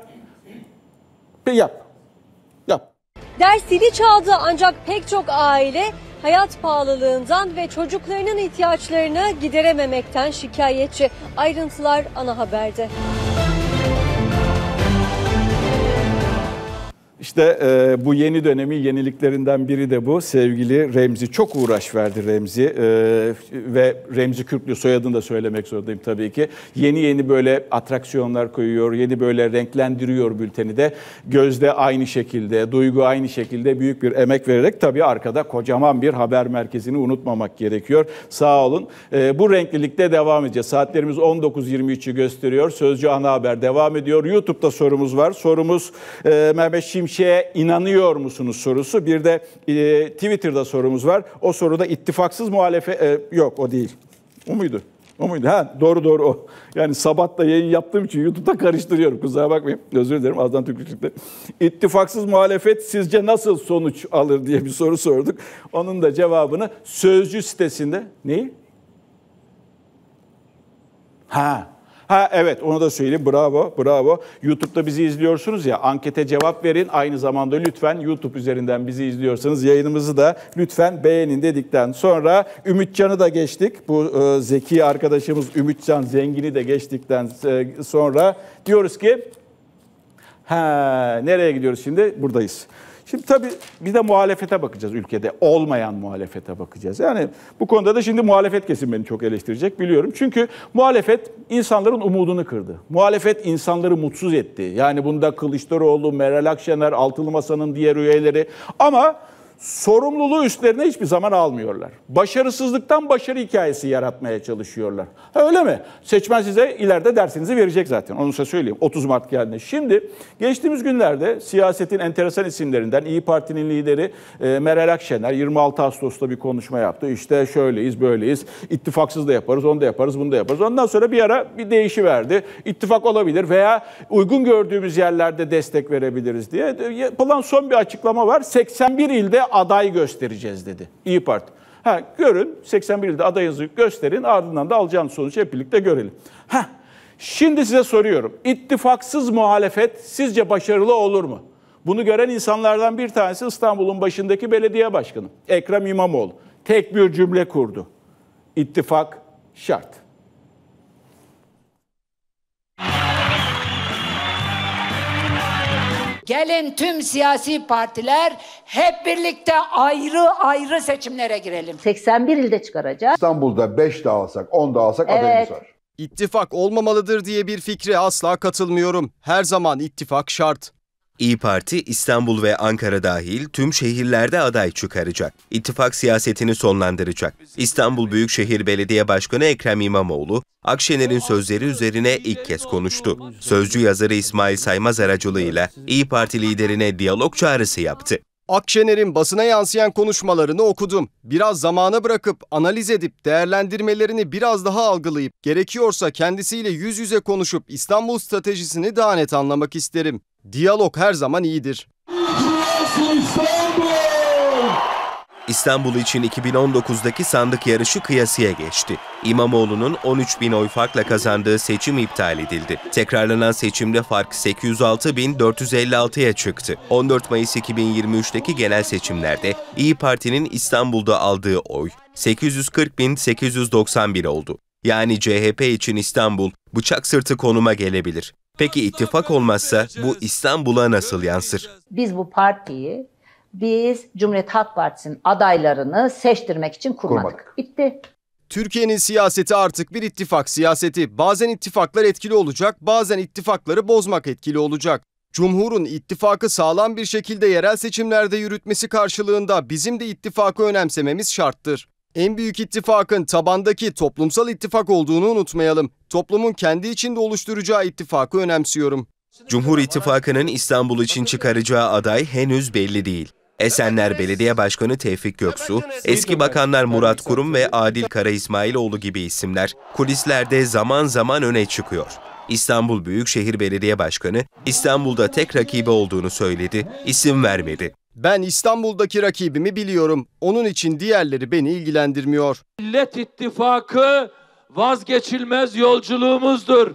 Bir yap. Yap. Ders zili çaldı ancak pek çok aile hayat pahalılığından ve çocuklarının ihtiyaçlarını giderememekten şikayetçi. Ayrıntılar ana haberde. İşte e, bu yeni dönemin yeniliklerinden biri de bu. Sevgili Remzi, çok uğraş verdi Remzi e, ve Remzi Kürklü soyadını da söylemek zorundayım tabii ki. Yeni yeni böyle atraksiyonlar koyuyor, yeni böyle renklendiriyor bülteni de. Gözde aynı şekilde, Duygu aynı şekilde büyük bir emek vererek tabii arkada kocaman bir haber merkezini unutmamak gerekiyor. Sağ olun. E, bu renklilikte devam edeceğiz. Saatlerimiz on dokuz yirmi üçü gösteriyor. Sözcü Ana Haber devam ediyor. YouTube'da sorumuz var. Sorumuz e, Mehmet Şimşek. Şeye inanıyor musunuz sorusu. Bir de e, Twitter'da sorumuz var. O soruda ittifaksız muhalefet... E, yok o değil. O muydu? O muydu? Ha doğru doğru o. Yani sabahta yayın yaptığım için YouTube'da karıştırıyorum. Kusura bakmayın. Özür dilerim. Azdan Türkçe çıktı. İttifaksız muhalefet sizce nasıl sonuç alır diye bir soru sorduk. Onun da cevabını Sözcü sitesinde... Neyi? Ha... Ha evet onu da söyleyeyim. Bravo, bravo. YouTube'da bizi izliyorsunuz ya, ankete cevap verin. Aynı zamanda lütfen YouTube üzerinden bizi izliyorsanız yayınımızı da lütfen beğenin dedikten sonra Ümitcan'ı da geçtik. Bu e, zeki arkadaşımız Ümitcan Zengin'i de geçtikten e, sonra diyoruz ki ha nereye gidiyoruz şimdi? Buradayız. Şimdi tabii bir de muhalefete bakacağız ülkede. Olmayan muhalefete bakacağız. Yani bu konuda da şimdi muhalefet kesim beni çok eleştirecek biliyorum. Çünkü muhalefet insanların umudunu kırdı. Muhalefet insanları mutsuz etti. Yani bunda Kılıçdaroğlu, Meral Akşener, Altılı Masa'nın diğer üyeleri. Ama sorumluluğu üstlerine hiçbir zaman almıyorlar. Başarısızlıktan başarı hikayesi yaratmaya çalışıyorlar. Ha, öyle mi? Seçmen size ileride dersinizi verecek zaten. Onu size söyleyeyim. otuz Mart geldi. Şimdi geçtiğimiz günlerde siyasetin enteresan isimlerinden İYİ Parti'nin lideri e, Meral Akşener yirmi altı Ağustos'ta bir konuşma yaptı. İşte şöyleyiz, böyleyiz. İttifaksız da yaparız, onu da yaparız, bunu da yaparız. Ondan sonra bir ara bir değişiverdi. İttifak olabilir veya uygun gördüğümüz yerlerde destek verebiliriz diye. Yapılan son bir açıklama var. seksen bir ilde aday göstereceğiz dedi İYİ Parti. Ha, görün seksen bir ilde adayınızı gösterin, ardından da alacağınız sonucu hep birlikte görelim. Ha, şimdi size soruyorum. İttifaksız muhalefet sizce başarılı olur mu? Bunu gören insanlardan bir tanesi İstanbul'un başındaki belediye başkanı Ekrem İmamoğlu. Tek bir cümle kurdu. İttifak şart. Gelin tüm siyasi partiler hep birlikte ayrı ayrı seçimlere girelim. seksen bir ilde çıkaracağız. İstanbul'da beş de alsak, on da alsak evet. adayımız var. İttifak olmamalıdır diye bir fikre asla katılmıyorum. Her zaman ittifak şart. İYİ Parti İstanbul ve Ankara dahil tüm şehirlerde aday çıkaracak. İttifak siyasetini sonlandıracak. İstanbul Büyükşehir Belediye Başkanı Ekrem İmamoğlu, Akşener'in sözleri üzerine ilk kez konuştu. Sözcü yazarı İsmail Saymaz aracılığıyla İYİ Parti liderine diyalog çağrısı yaptı. Akşener'in basına yansıyan konuşmalarını okudum. Biraz zamana bırakıp analiz edip değerlendirmelerini biraz daha algılayıp gerekiyorsa kendisiyle yüz yüze konuşup İstanbul stratejisini daha net anlamak isterim. Diyalog her zaman iyidir. İstanbul için iki bin on dokuzdaki sandık yarışı kıyasıya geçti. İmamoğlu'nun on üç bin oy farkla kazandığı seçim iptal edildi. Tekrarlanan seçimde fark sekiz yüz altı bin dört yüz elli altıya çıktı. on dört Mayıs iki bin yirmi üçteki genel seçimlerde İYİ Parti'nin İstanbul'da aldığı oy sekiz yüz kırk bin sekiz yüz doksan bir oldu. Yani C H P için İstanbul bıçak sırtı konuma gelebilir. Peki ittifak olmazsa bu İstanbul'a nasıl yansır? Biz bu partiyi, biz Cumhuriyet Halk Partisi'nin adaylarını seçtirmek için kurmadık. kurmadık. Bitti. Türkiye'nin siyaseti artık bir ittifak siyaseti. Bazen ittifaklar etkili olacak, bazen ittifakları bozmak etkili olacak. Cumhur'un ittifakı sağlam bir şekilde yerel seçimlerde yürütmesi karşılığında bizim de ittifakı önemsememiz şarttır. En büyük ittifakın tabandaki toplumsal ittifak olduğunu unutmayalım. Toplumun kendi içinde oluşturacağı ittifakı önemsiyorum. Cumhur İttifakı'nın İstanbul için çıkaracağı aday henüz belli değil. Esenler Belediye Başkanı Tevfik Göksu, eski bakanlar Murat Kurum ve Adil Kara İsmailoğlu gibi isimler kulislerde zaman zaman öne çıkıyor. İstanbul Büyükşehir Belediye Başkanı İstanbul'da tek rakibi olduğunu söyledi, isim vermedi. Ben İstanbul'daki rakibimi biliyorum. Onun için diğerleri beni ilgilendirmiyor. Millet İttifakı vazgeçilmez yolculuğumuzdur.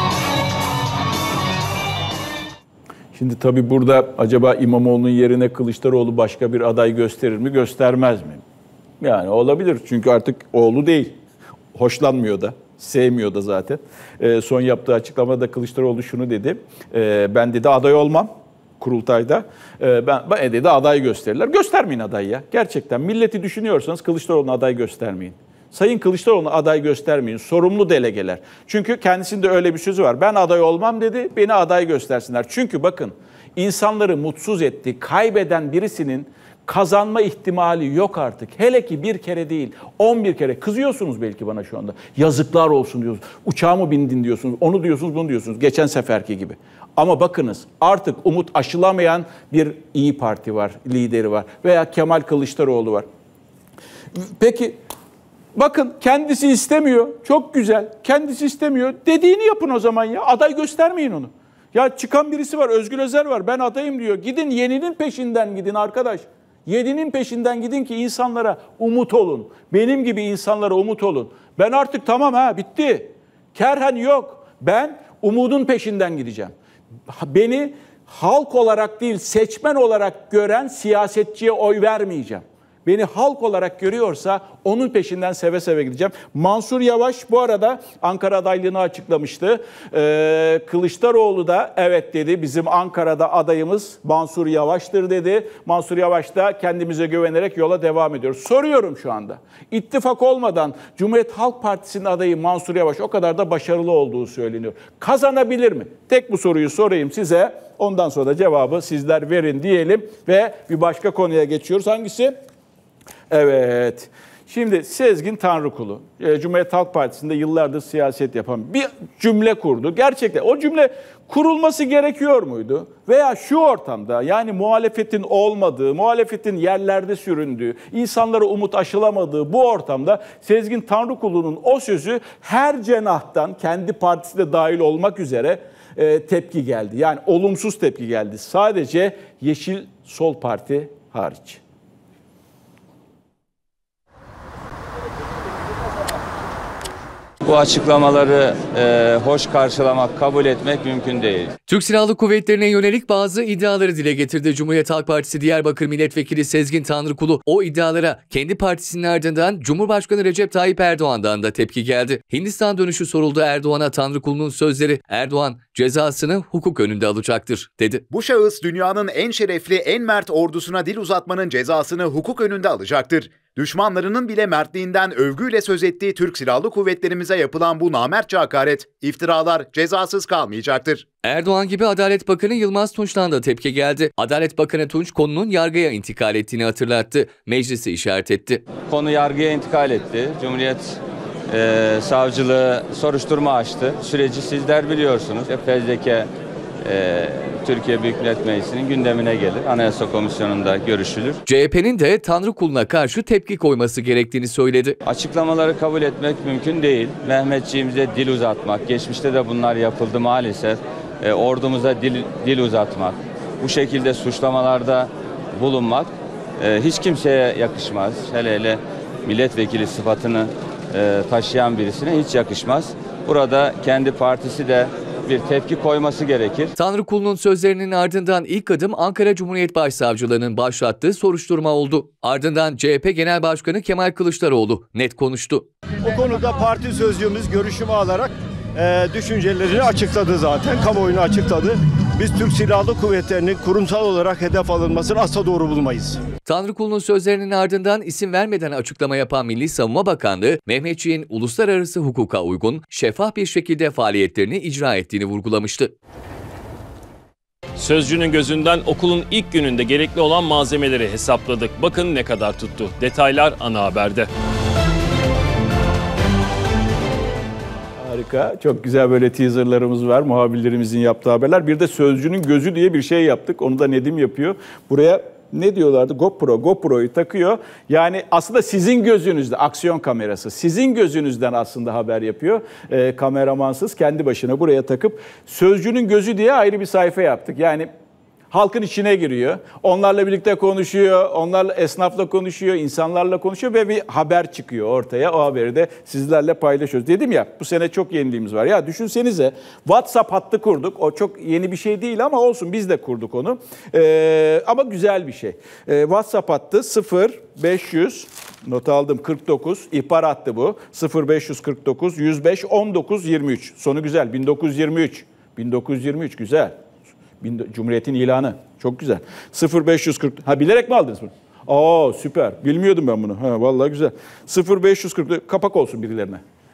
Şimdi tabii burada acaba İmamoğlu'nun yerine Kılıçdaroğlu başka bir aday gösterir mi, göstermez mi? Yani olabilir çünkü artık oğlu değil. Hoşlanmıyor da, sevmiyor da zaten. E, son yaptığı açıklamada Kılıçdaroğlu şunu dedi. E, ben dedi aday olmam kurultayda. E, ben, ben dedi aday gösterirler. Göstermeyin adayı ya. Gerçekten milleti düşünüyorsanız Kılıçdaroğlu'na aday göstermeyin. Sayın Kılıçdaroğlu'na aday göstermeyin. Sorumlu delegeler. Çünkü kendisinde öyle bir sözü var. Ben aday olmam dedi, beni aday göstersinler. Çünkü bakın insanları mutsuz etti. Kaybeden birisinin kazanma ihtimali yok artık. Hele ki bir kere değil, on bir kere. Kızıyorsunuz belki bana şu anda. Yazıklar olsun diyorsunuz. Uçağa mı bindin diyorsunuz. Onu diyorsunuz, bunu diyorsunuz. Geçen seferki gibi. Ama bakınız artık umut aşılamayan bir İYİ Parti var, lideri var. Veya Kemal Kılıçdaroğlu var. Peki bakın kendisi istemiyor. Çok güzel. Kendisi istemiyor. Dediğini yapın o zaman ya. Aday göstermeyin onu. Ya çıkan birisi var. Özgür Özel var. Ben adayım diyor. Gidin yeninin peşinden gidin arkadaş. Yeninin peşinden gidin ki insanlara umut olun. Benim gibi insanlara umut olun. Ben artık tamam ha bitti. Kerhen yok. Ben umudun peşinden gideceğim. Beni halk olarak değil seçmen olarak gören siyasetçiye oy vermeyeceğim. Beni halk olarak görüyorsa onun peşinden seve seve gideceğim. Mansur Yavaş bu arada Ankara adaylığını açıklamıştı. Ee, Kılıçdaroğlu da evet dedi, bizim Ankara'da adayımız Mansur Yavaş'tır dedi. Mansur Yavaş da kendimize güvenerek yola devam ediyor. Soruyorum şu anda. İttifak olmadan Cumhuriyet Halk Partisi'nin adayı Mansur Yavaş o kadar da başarılı olduğu söyleniyor. Kazanabilir mi? Tek bu soruyu sorayım size. Ondan sonra da cevabı sizler verin diyelim ve bir başka konuya geçiyoruz. Hangisi? Evet. Şimdi Sezgin Tanrıkulu, Cumhuriyet Halk Partisi'nde yıllardır siyaset yapan bir cümle kurdu. Gerçekten o cümle kurulması gerekiyor muydu? Veya şu ortamda yani muhalefetin olmadığı, muhalefetin yerlerde süründüğü, insanlara umut aşılamadığı bu ortamda Sezgin Tanrıkulu'nun o sözü her cenahtan kendi partisi de dahil olmak üzere e, tepki geldi. Yani olumsuz tepki geldi. Sadece Yeşil Sol Parti hariç. Bu açıklamaları e, hoş karşılamak, kabul etmek mümkün değil. Türk Silahlı Kuvvetleri'ne yönelik bazı iddiaları dile getirdi Cumhuriyet Halk Partisi Diyarbakır Milletvekili Sezgin Tanrıkulu. O iddialara kendi partisinin ardından Cumhurbaşkanı Recep Tayyip Erdoğan'dan da tepki geldi. Hindistan dönüşü soruldu Erdoğan'a. Tanrıkulu'nun sözleri: Erdoğan cezasını hukuk önünde alacaktır dedi. Bu şahıs dünyanın en şerefli, en mert ordusuna dil uzatmanın cezasını hukuk önünde alacaktır. Düşmanlarının bile mertliğinden övgüyle söz ettiği Türk Silahlı Kuvvetlerimize yapılan bu namertçe hakaret, iftiralar cezasız kalmayacaktır. Erdoğan gibi Adalet Bakanı Yılmaz Tunç'tan da tepki geldi. Adalet Bakanı Tunç konunun yargıya intikal ettiğini hatırlattı. Meclisi işaret etti. Konu yargıya intikal etti. Cumhuriyet e, Savcılığı soruşturma açtı. Süreci sizler biliyorsunuz. Fezleke e, Türkiye Büyük Millet Meclisi'nin gündemine gelir. Anayasa Komisyonu'nda görüşülür. C H P'nin de Tanrıkulu'na karşı tepki koyması gerektiğini söyledi. Açıklamaları kabul etmek mümkün değil. Mehmetçiğimize dil uzatmak, geçmişte de bunlar yapıldı maalesef. E, ordumuza dil, dil uzatmak, bu şekilde suçlamalarda bulunmak e, hiç kimseye yakışmaz. Hele hele milletvekili sıfatını e, taşıyan birisine hiç yakışmaz. Burada kendi partisi de bir tepki koyması gerekir. Tanrıkulu'nun sözlerinin ardından ilk adım Ankara Cumhuriyet Başsavcılığı'nın başlattığı soruşturma oldu. Ardından C H P Genel Başkanı Kemal Kılıçdaroğlu net konuştu. O konuda parti sözcüğümüz görüşümü alarak e, düşüncelerini açıkladı zaten, kamuoyuna açıkladı. Biz Türk Silahlı Kuvvetleri'nin kurumsal olarak hedef alınmasını asla doğru bulmayız. Tanrıkulu'nun sözlerinin ardından isim vermeden açıklama yapan Milli Savunma Bakanlığı, Mehmetçiğin uluslararası hukuka uygun, şeffaf bir şekilde faaliyetlerini icra ettiğini vurgulamıştı. Sözcünün gözünden okulun ilk gününde gerekli olan malzemeleri hesapladık. Bakın ne kadar tuttu. Detaylar ana haberde. Harika. Çok güzel böyle teaserlarımız var. Muhabirlerimizin yaptığı haberler. Bir de Sözcünün gözü diye bir şey yaptık. Onu da Nedim yapıyor. Buraya ne diyorlardı? GoPro. GoPro'yu takıyor. Yani aslında sizin gözünüzde, aksiyon kamerası. Sizin gözünüzden aslında haber yapıyor. Ee, kameramansız kendi başına buraya takıp Sözcünün gözü diye ayrı bir sayfa yaptık. Yani halkın içine giriyor. Onlarla birlikte konuşuyor. Onlarla, esnafla konuşuyor. İnsanlarla konuşuyor ve bir haber çıkıyor ortaya. O haberi de sizlerle paylaşıyoruz. Dedim ya, bu sene çok yeniliğimiz var. Ya düşünsenize, WhatsApp hattı kurduk. O çok yeni bir şey değil ama olsun, biz de kurduk onu. Ee, ama güzel bir şey. Ee, WhatsApp hattı sıfır beş yüz not aldım kırk dokuz, ihbar hattı bu. sıfır beş yüz kırk dokuz yüz beş on dokuz yirmi üç. Sonu güzel. bin dokuz yüz yirmi üç. bin dokuz yüz yirmi üç güzel. Cumhuriyet'in ilanı. Çok güzel. sıfır beş yüz kırk. Ha, bilerek mi aldınız bunu? Aa, süper. Bilmiyordum ben bunu. Ha, vallahi güzel. sıfır beş yüz kırk kapak olsun birilerine.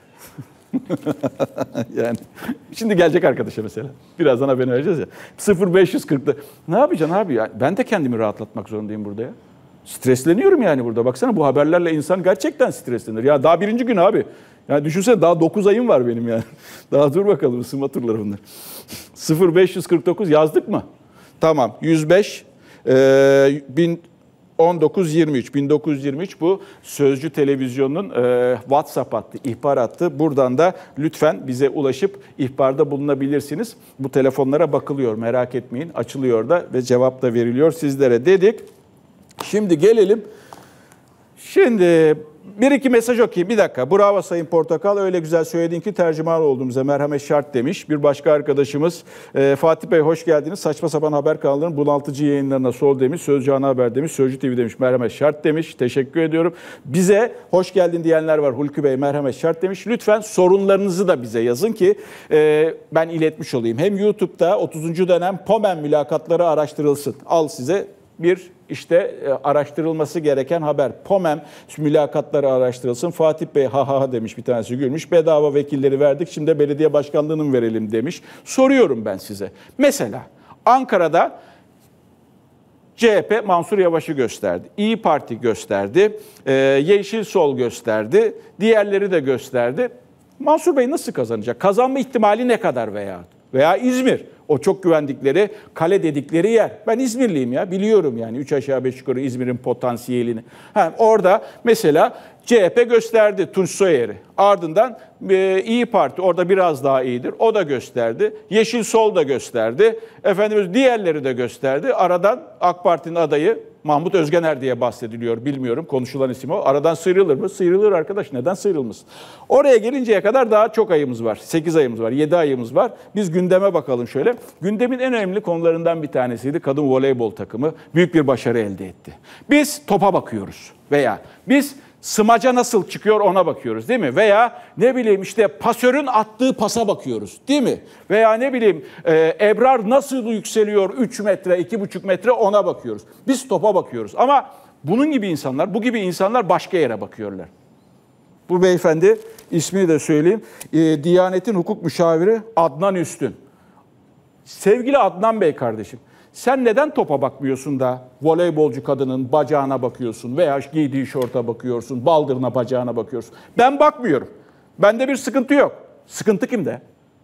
Yani şimdi gelecek arkadaşa mesela. Birazdan haberini vereceğiz ya. sıfır beş yüz kırkta. Ne yapacaksın abi ya? Ben de kendimi rahatlatmak zorundayım burada ya. Stresleniyorum yani burada. Baksana, bu haberlerle insan gerçekten streslenir. Ya daha birinci gün abi. Yani düşünsene, daha dokuz ayım var benim yani. Daha dur bakalım, ısınma turları bunlar. sıfır beş yüz kırk dokuz yazdık mı? Tamam. yüz beş e, bin on dokuz yirmi üç. bin dokuz yüz yirmi üç bu Sözcü Televizyonu'nun e, WhatsApp hattı, ihbar hattı. Buradan da lütfen bize ulaşıp ihbarda bulunabilirsiniz. Bu telefonlara bakılıyor, merak etmeyin. Açılıyor da ve cevap da veriliyor sizlere dedik. Şimdi gelelim. Şimdi bir iki mesaj okuyayım. Bir dakika. Bravo Sayın Portakal. Öyle güzel söyledin ki tercüman olduğumuza merhamet şart demiş. Bir başka arkadaşımız e, Fatih Bey hoş geldiniz. Saçma sapan haber kanallarının bunaltıcı yayınlarına sol demiş. Sözcü ana haber demiş. Sözcü T V demiş. Merhamet şart demiş. Teşekkür ediyorum. Bize hoş geldin diyenler var. Hulki Bey merhamet şart demiş. Lütfen sorunlarınızı da bize yazın ki e, ben iletmiş olayım. Hem YouTube'da otuzuncu dönem POMEN mülakatları araştırılsın. Al size bir işte araştırılması gereken haber. POMEN mülakatları araştırılsın. Fatih Bey ha ha ha demiş, bir tanesi gülmüş. Bedava vekilleri verdik, şimdi belediye başkanlığını mı verelim demiş. Soruyorum ben size. Mesela Ankara'da C H P Mansur Yavaş'ı gösterdi. İyi Parti gösterdi. Ee, Yeşil Sol gösterdi. Diğerleri de gösterdi. Mansur Bey nasıl kazanacak? Kazanma ihtimali ne kadar veya? Veya İzmir. O çok güvendikleri, kale dedikleri yer. Ben İzmirliyim ya, biliyorum yani üç aşağı beş yukarı İzmir'in potansiyelini. Ha, orada mesela C H P gösterdi Tunç Soyer'i. Ardından e, İyi Parti orada biraz daha iyidir. O da gösterdi. Yeşil Sol da gösterdi. Efendimiz diğerleri de gösterdi. Aradan AK Parti'nin adayı Mahmut Özgener diye bahsediliyor. Bilmiyorum, konuşulan isim o. Aradan sıyrılır mı? Sıyrılır arkadaş. Neden sıyrılmasın? Oraya gelinceye kadar daha çok ayımız var. sekiz ayımız var, yedi ayımız var. Biz gündeme bakalım şöyle. Gündemin en önemli konularından bir tanesiydi. Kadın voleybol takımı büyük bir başarı elde etti. Biz topa bakıyoruz veya biz smaca nasıl çıkıyor ona bakıyoruz değil mi? Veya ne bileyim işte pasörün attığı pasa bakıyoruz değil mi? Veya ne bileyim e, Ebrar nasıl yükseliyor üç metre, iki buçuk metre ona bakıyoruz. Biz topa bakıyoruz ama bunun gibi insanlar, bu gibi insanlar başka yere bakıyorlar. Bu beyefendi, ismini de söyleyeyim, e, Diyanet'in hukuk müşaviri Adnan Üstün. Sevgili Adnan Bey kardeşim, sen neden topa bakmıyorsun da voleybolcu kadının bacağına bakıyorsun veya giydiği şorta bakıyorsun, baldırına, bacağına bakıyorsun? Ben bakmıyorum. Bende bir sıkıntı yok. Sıkıntı kimde?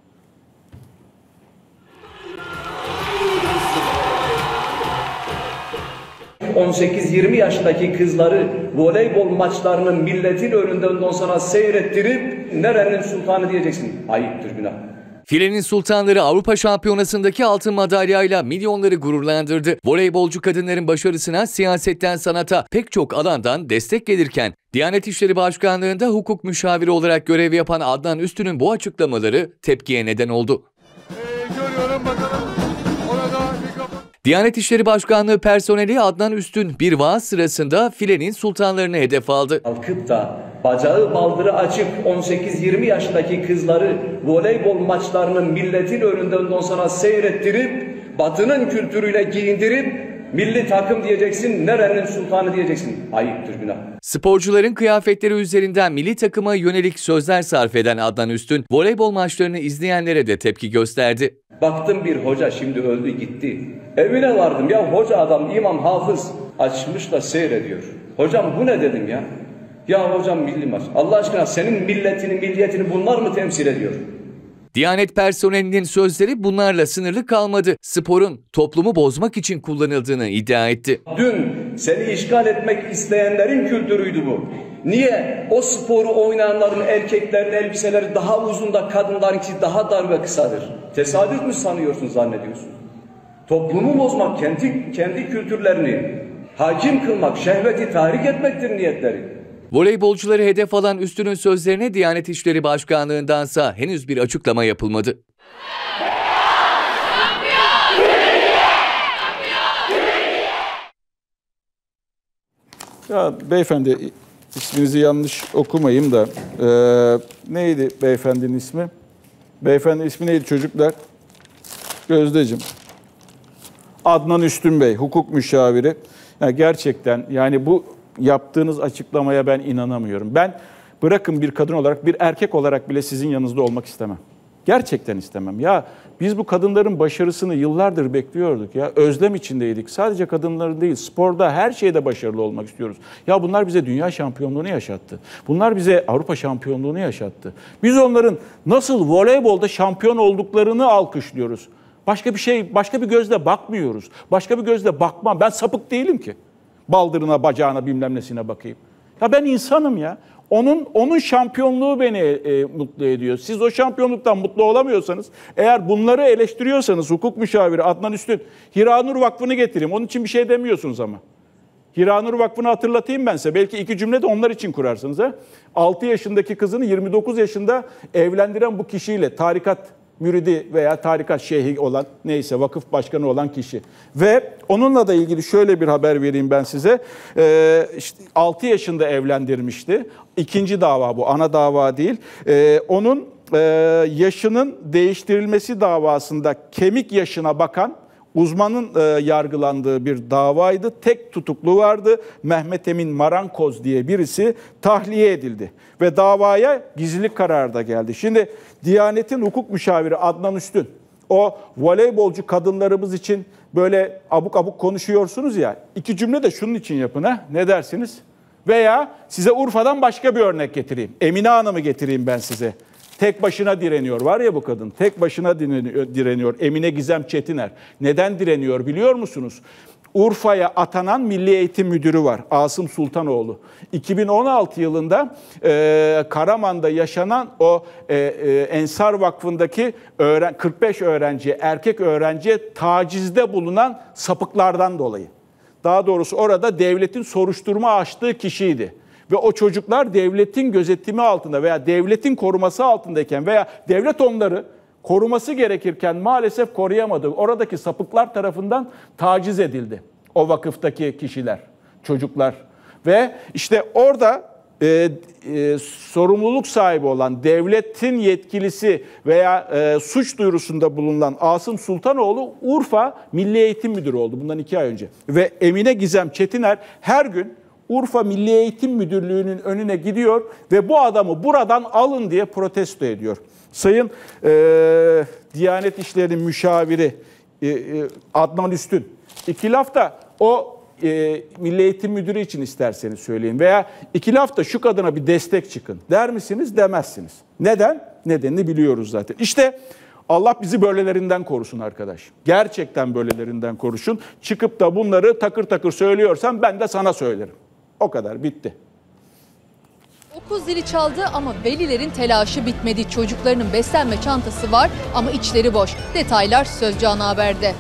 on sekiz yirmi yaşındaki kızları voleybol maçlarının milletin önünde ondan sonra seyrettirip nerenin sultanı diyeceksin. Ayıptır, günah. Filenin sultanları Avrupa Şampiyonası'ndaki altın madalyayla milyonları gururlandırdı. Voleybolcu kadınların başarısına siyasetten sanata pek çok alandan destek gelirken Diyanet İşleri Başkanlığı'nda hukuk müşaviri olarak görev yapan Adnan Üstün'ün bu açıklamaları tepkiye neden oldu. Ee, görüyorum bakalım. Orada mikrofon... Diyanet İşleri Başkanlığı personeli Adnan Üstün bir vaaz sırasında filenin sultanlarını hedef aldı. Kalkıp da bacağı baldırı açık on sekiz yirmi yaşındaki kızları voleybol maçlarının milletin önünde ondan sonra seyrettirip batının kültürüyle giyindirip milli takım diyeceksin, nerenin sultanı diyeceksin. Ayıptır, günah. Sporcuların kıyafetleri üzerinden milli takıma yönelik sözler sarf eden Adnan Üstün, voleybol maçlarını izleyenlere de tepki gösterdi. Baktım bir hoca şimdi öldü gitti. Evine vardım ya, hoca adam, imam, hafız açmış da seyrediyor. Hocam bu ne dedim ya? Ya hocam milli maç. Allah aşkına senin milletini, milliyetini bunlar mı temsil ediyor? Diyanet personelinin sözleri bunlarla sınırlı kalmadı. Sporun toplumu bozmak için kullanıldığını iddia etti. Dün seni işgal etmek isteyenlerin kültürüydü bu. Niye? O sporu oynayanların erkeklerin elbiseleri daha uzun da kadınlarınki daha dar ve kısadır. Tesadüf mü sanıyorsun, zannediyorsun? Toplumu bozmak, kendi, kendi kültürlerini hakim kılmak, şehveti tahrik etmektir niyetleri. Voleybolcuları hedef alan Üstün'ün sözlerine Diyanet İşleri Başkanlığı'ndansa henüz bir açıklama yapılmadı. Ya beyefendi, isminizi yanlış okumayayım da e, neydi beyefendinin ismi? Beyefendinin ismi neydi çocuklar? Gözdeciğim. Adnan Üstün Bey, hukuk müşaviri. Yani gerçekten yani bu yaptığınız açıklamaya ben inanamıyorum. Ben bırakın bir kadın olarak, bir erkek olarak bile sizin yanınızda olmak istemem. Gerçekten istemem. Ya biz bu kadınların başarısını yıllardır bekliyorduk ya. Özlem içindeydik. Sadece kadınların değil, sporda her şeyde başarılı olmak istiyoruz. Ya bunlar bize dünya şampiyonluğunu yaşattı. Bunlar bize Avrupa şampiyonluğunu yaşattı. Biz onların nasıl voleybolda şampiyon olduklarını alkışlıyoruz. Başka bir şey, başka bir gözle bakmıyoruz. Başka bir gözle bakmam. Ben sapık değilim ki. Baldırına, bacağına, bilmem nesine bakayım. Ya ben insanım ya. Onun onun şampiyonluğu beni e, mutlu ediyor. Siz o şampiyonluktan mutlu olamıyorsanız, eğer bunları eleştiriyorsanız hukuk müşaviri Adnan Üstün, Hiranur Vakfı'nı getireyim. Onun için bir şey demiyorsunuz ama. Hiranur Vakfı'nı hatırlatayım ben size. Belki iki cümle de onlar için kurarsınız. Ha? altı yaşındaki kızını yirmi dokuz yaşında evlendiren bu kişiyle, tarikat müridi veya tarikat şeyhi olan, neyse vakıf başkanı olan kişi. Ve onunla da ilgili şöyle bir haber vereyim ben size. Ee, işte altı yaşında evlendirmişti. İkinci dava bu, ana dava değil. Ee, onun e, yaşının değiştirilmesi davasında kemik yaşına bakan uzmanın e, yargılandığı bir davaydı. Tek tutuklu vardı. Mehmet Emin Marankoz diye birisi tahliye edildi. Ve davaya gizlilik kararı da geldi. Şimdi Diyanet'in hukuk müşaviri Adnan Üstün, o voleybolcu kadınlarımız için böyle abuk abuk konuşuyorsunuz ya, iki cümle de şunun için yapın ha, ne dersiniz? Veya size Urfa'dan başka bir örnek getireyim. Emine Hanım'ı getireyim ben size. Tek başına direniyor. Var ya bu kadın. Tek başına direniyor. Emine Gizem Çetiner. Neden direniyor biliyor musunuz? Urfa'ya atanan Milli Eğitim Müdürü var. Asım Sultanoğlu. iki bin on altı yılında e, Karaman'da yaşanan o e, e, Ensar Vakfı'ndaki öğren, kırk beş öğrenciye, erkek öğrenciye tacizde bulunan sapıklardan dolayı. daha doğrusu orada devletin soruşturma açtığı kişiydi. Ve o çocuklar devletin gözetimi altında veya devletin koruması altındayken veya devlet onları koruması gerekirken maalesef koruyamadı. Oradaki sapıklar tarafından taciz edildi o vakıftaki kişiler, çocuklar. Ve işte orada e, e, sorumluluk sahibi olan devletin yetkilisi veya e, suç duyurusunda bulunan Asım Sultanoğlu Urfa Milli Eğitim Müdürü oldu bundan iki ay önce. Ve Emine Gizem Çetiner her gün Urfa Milli Eğitim Müdürlüğü'nün önüne gidiyor ve bu adamı buradan alın diye protesto ediyor. Sayın e, Diyanet İşleri Müşaviri e, e, Adnan Üstün, iki laf da o e, Milli Eğitim Müdürü için isterseniz söyleyin veya iki laf da şu kadına bir destek çıkın der misiniz, demezsiniz. Neden? Nedenini biliyoruz zaten. İşte Allah bizi böylelerinden korusun arkadaş. Gerçekten böylelerinden korusun. Çıkıp da bunları takır takır söylüyorsan ben de sana söylerim. O kadar, bitti. Okul zili çaldı ama velilerin telaşı bitmedi. Çocuklarının beslenme çantası var ama içleri boş. Detaylar Sözcü Ana Haber'de.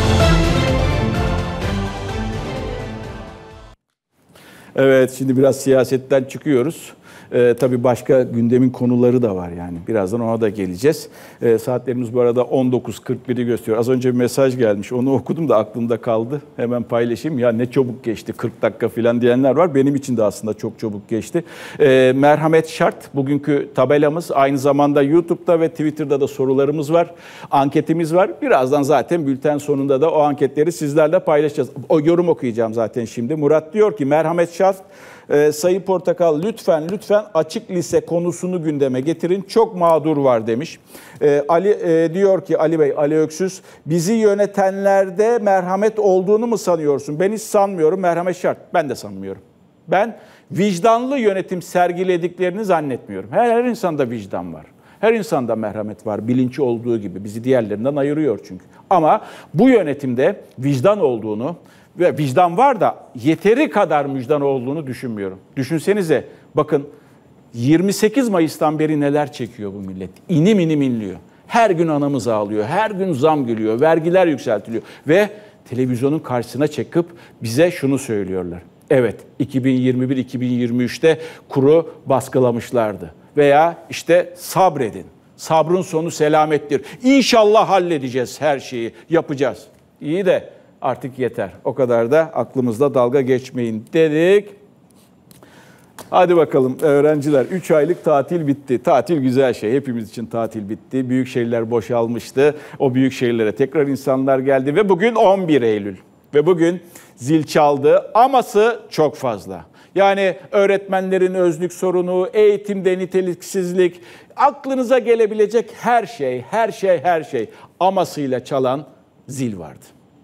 Evet, şimdi biraz siyasetten çıkıyoruz. Ee, tabii başka gündemin konuları da var yani. Birazdan ona da geleceğiz. Ee, saatlerimiz bu arada on dokuz kırk bir'i gösteriyor. Az önce bir mesaj gelmiş. Onu okudum da aklımda kaldı. Hemen paylaşayım. Ya ne çabuk geçti. kırk dakika falan diyenler var. Benim için de aslında çok çabuk geçti. Ee, merhamet şart. Bugünkü tabelamız. Aynı zamanda YouTube'da ve Twitter'da da sorularımız var. Anketimiz var. Birazdan zaten bülten sonunda da o anketleri sizlerle paylaşacağız. O yorum okuyacağım zaten şimdi. Murat diyor ki merhamet şart. Ee, Sayın Portakal lütfen lütfen açık lise konusunu gündeme getirin. Çok mağdur var demiş. Ee, Ali e, diyor ki Ali Bey, Ali Öksüz, bizi yönetenlerde merhamet olduğunu mu sanıyorsun? Ben hiç sanmıyorum. Merhamet şart. Ben de sanmıyorum. Ben vicdanlı yönetim sergilediklerini zannetmiyorum. Her, her insanda vicdan var. Her insanda merhamet var. Bilinci olduğu gibi. Bizi diğerlerinden ayırıyor çünkü. Ama bu yönetimde vicdan olduğunu ve vicdan var da yeteri kadar vicdan olduğunu düşünmüyorum. Düşünsenize bakın yirmi sekiz Mayıs'tan beri neler çekiyor bu millet. İnim inim inliyor. Her gün anamız ağlıyor. Her gün zam geliyor. Vergiler yükseltiliyor. Ve televizyonun karşısına çıkıp bize şunu söylüyorlar. Evet, iki bin yirmi bir iki bin yirmi üçte kuru baskılamışlardı. Veya işte sabredin. Sabrın sonu selamettir. İnşallah halledeceğiz her şeyi. Yapacağız. İyi de artık yeter. O kadar da aklımızda dalga geçmeyin dedik. Hadi bakalım öğrenciler. üç aylık tatil bitti. Tatil güzel şey. Hepimiz için tatil bitti. Büyük şehirler boşalmıştı. O büyük şehirlere tekrar insanlar geldi. Ve bugün on bir Eylül. Ve bugün zil çaldı. Aması çok fazla. Yani öğretmenlerin özlük sorunu, eğitimde niteliksizlik, aklınıza gelebilecek her şey, her şey, her şey amasıyla çalan zil vardı.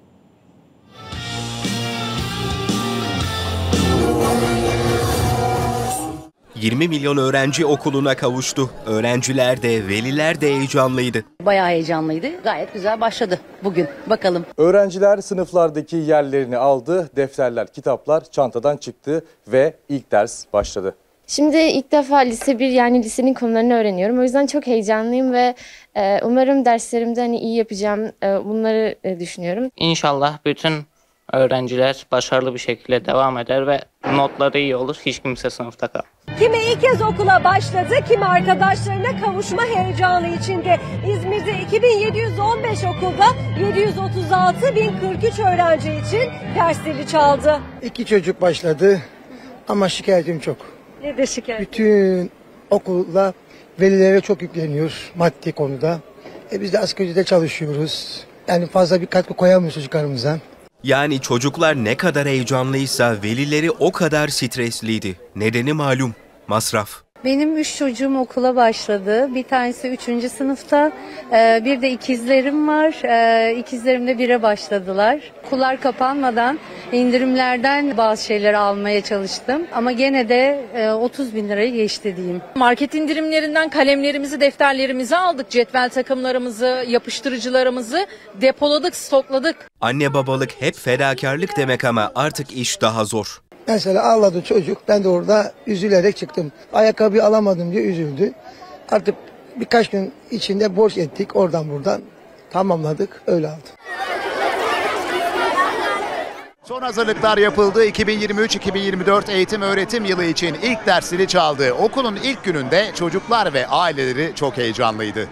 yirmi milyon öğrenci okuluna kavuştu. Öğrenciler de, veliler de heyecanlıydı. Bayağı heyecanlıydı. Gayet güzel başladı bugün. Bakalım. Öğrenciler sınıflardaki yerlerini aldı. Defterler, kitaplar çantadan çıktı ve ilk ders başladı. Şimdi ilk defa lise bir yani lisenin konularını öğreniyorum. O yüzden çok heyecanlıyım ve e, umarım derslerimde hani iyi yapacağım. E, bunları e, düşünüyorum. İnşallah bütün öğrenciler başarılı bir şekilde devam eder ve notları iyi olur. Hiç kimse sınıfta kalmaz. Kimi ilk kez okula başladı, kimi arkadaşlarına kavuşma heyecanı içinde. İzmir'de iki bin yedi yüz on beş okulda yedi yüz otuz altı bin kırk üç öğrenci için ders zili çaldı. İki çocuk başladı ama şikayetim çok. Nedir şikayet? Bütün okulda velilere çok yükleniyor maddi konuda. E biz de asgari ücretle çalışıyoruz. Yani fazla bir katkı koyamıyoruz çocuklarımıza. Yani çocuklar ne kadar heyecanlıysa velileri o kadar stresliydi. Nedeni malum, masraf. Benim üç çocuğum okula başladı. Bir tanesi üçüncü sınıfta, bir de ikizlerim var. İkizlerim de bire başladılar. Okullar kapanmadan indirimlerden bazı şeyleri almaya çalıştım. Ama gene de otuz bin lirayı geçti diyeyim. Market indirimlerinden kalemlerimizi, defterlerimizi aldık. Cetvel takımlarımızı, yapıştırıcılarımızı depoladık, stokladık. Anne babalık hep fedakarlık demek ama artık iş daha zor. Mesela ağladı çocuk. Ben de orada üzülerek çıktım. Ayakkabı alamadım diye üzüldü. Artık birkaç gün içinde borç ettik. Oradan buradan tamamladık. Öyle aldı. Son hazırlıklar yapıldı. iki bin yirmi üç iki bin yirmi dört eğitim öğretim yılı için ilk dersini çaldı. Okulun ilk gününde çocuklar ve aileleri çok heyecanlıydı.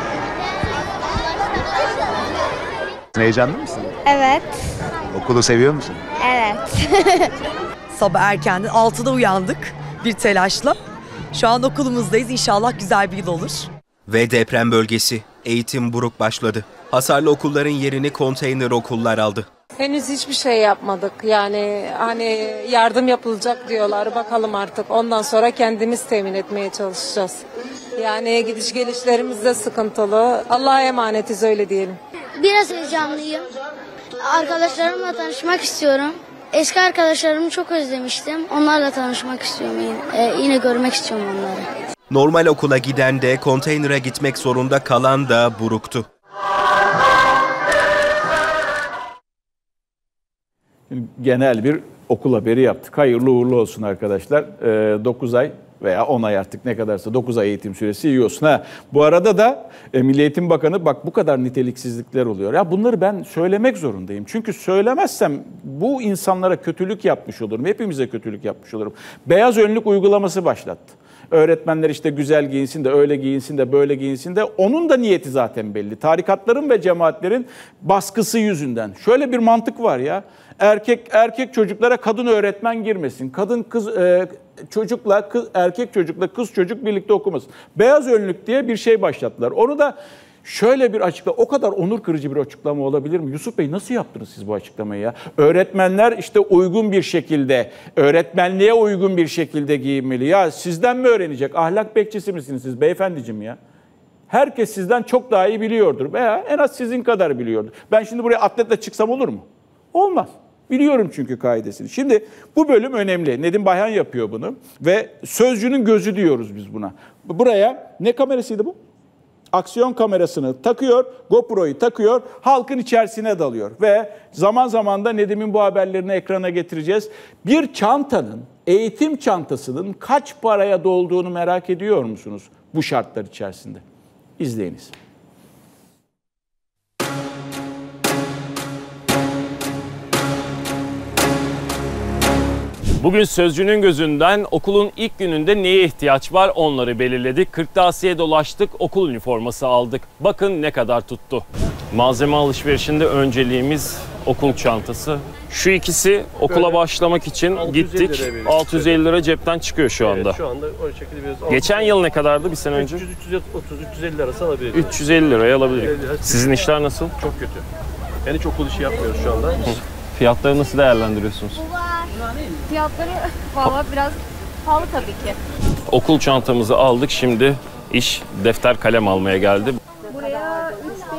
Heyecanlı mısın? Evet. Okulu seviyor musun? Evet. Sabah erkenden altıda uyandık bir telaşla. Şu an okulumuzdayız. İnşallah güzel bir yıl olur. Ve deprem bölgesi. Eğitim buruk başladı. Hasarlı okulların yerini konteyner okullar aldı. Henüz hiçbir şey yapmadık. Yani hani yardım yapılacak diyorlar. Bakalım artık. Ondan sonra kendimiz temin etmeye çalışacağız. Yani gidiş gelişlerimiz de sıkıntılı. Allah'a emanetiz, öyle diyelim. Biraz heyecanlıyım. Arkadaşlarımla tanışmak istiyorum. Eski arkadaşlarımı çok özlemiştim. Onlarla tanışmak istiyorum yine. Ee, yine görmek istiyorum onları. Normal okula giden de konteynere gitmek zorunda kalan da buruktu. Genel bir okul haberi yaptık. Hayırlı uğurlu olsun arkadaşlar. dokuz ay veya on ay artık ne kadarsa dokuz ay eğitim süresi yiyorsun. Ha, bu arada da e, Milli Eğitim Bakanı bak bu kadar niteliksizlikler oluyor. Ya bunları ben söylemek zorundayım. Çünkü söylemezsem bu insanlara kötülük yapmış olurum. Hepimize kötülük yapmış olurum. Beyaz önlük uygulaması başlattı. Öğretmenler işte güzel giyinsin de öyle giyinsin de böyle giyinsin de onun da niyeti zaten belli. Tarikatların ve cemaatlerin baskısı yüzünden. Şöyle bir mantık var ya. Erkek erkek çocuklara kadın öğretmen girmesin. Kadın kız e, çocukla kız, erkek çocukla kız çocuk birlikte okumasın. Beyaz önlük diye bir şey başlattılar. Onu da şöyle bir açıklama, o kadar onur kırıcı bir açıklama olabilir mi? Yusuf Bey nasıl yaptınız siz bu açıklamayı ya? Öğretmenler işte uygun bir şekilde, öğretmenliğe uygun bir şekilde giyinmeli. Ya sizden mi öğrenecek? Ahlak bekçisi misiniz siz beyefendiciğim ya? Herkes sizden çok daha iyi biliyordur veya en az sizin kadar biliyordur. Ben şimdi buraya atletle çıksam olur mu? Olmaz. Biliyorum çünkü kaidesini. Şimdi bu bölüm önemli. Nedim Bayhan yapıyor bunu ve sözcünün gözü diyoruz biz buna. Buraya ne kamerasıydı bu? Aksiyon kamerasını takıyor, GoPro'yu takıyor, halkın içerisine dalıyor. Ve zaman zaman da Nedim'in bu haberlerini ekrana getireceğiz. Bir çantanın, eğitim çantasının kaç paraya dolduğunu merak ediyor musunuz bu şartlar içerisinde? İzleyiniz. Bugün Sözcü'nün gözünden okulun ilk gününde neye ihtiyaç var onları belirledik. Kırtasiye dolaştık, okul üniforması aldık. Bakın ne kadar tuttu. Malzeme alışverişinde önceliğimiz okul çantası. Şu ikisi okula başlamak için gittik. altı yüz elli lira cepten çıkıyor şu anda. Evet, şu anda o şekilde biraz. Geçen yıl ne kadardı bir sene önce? üç yüz üç yüz otuz üç yüz elli arası alabiliriz. üç yüz elli liraya alabiliriz. Sizin işler nasıl? Çok kötü. Yani hiç okul işi yapmıyoruz şu anda. Fiyatları nasıl değerlendiriyorsunuz? Fiyatları valla biraz pahalı tabii ki. Okul çantamızı aldık. Şimdi iş defter kalem almaya geldi. Buraya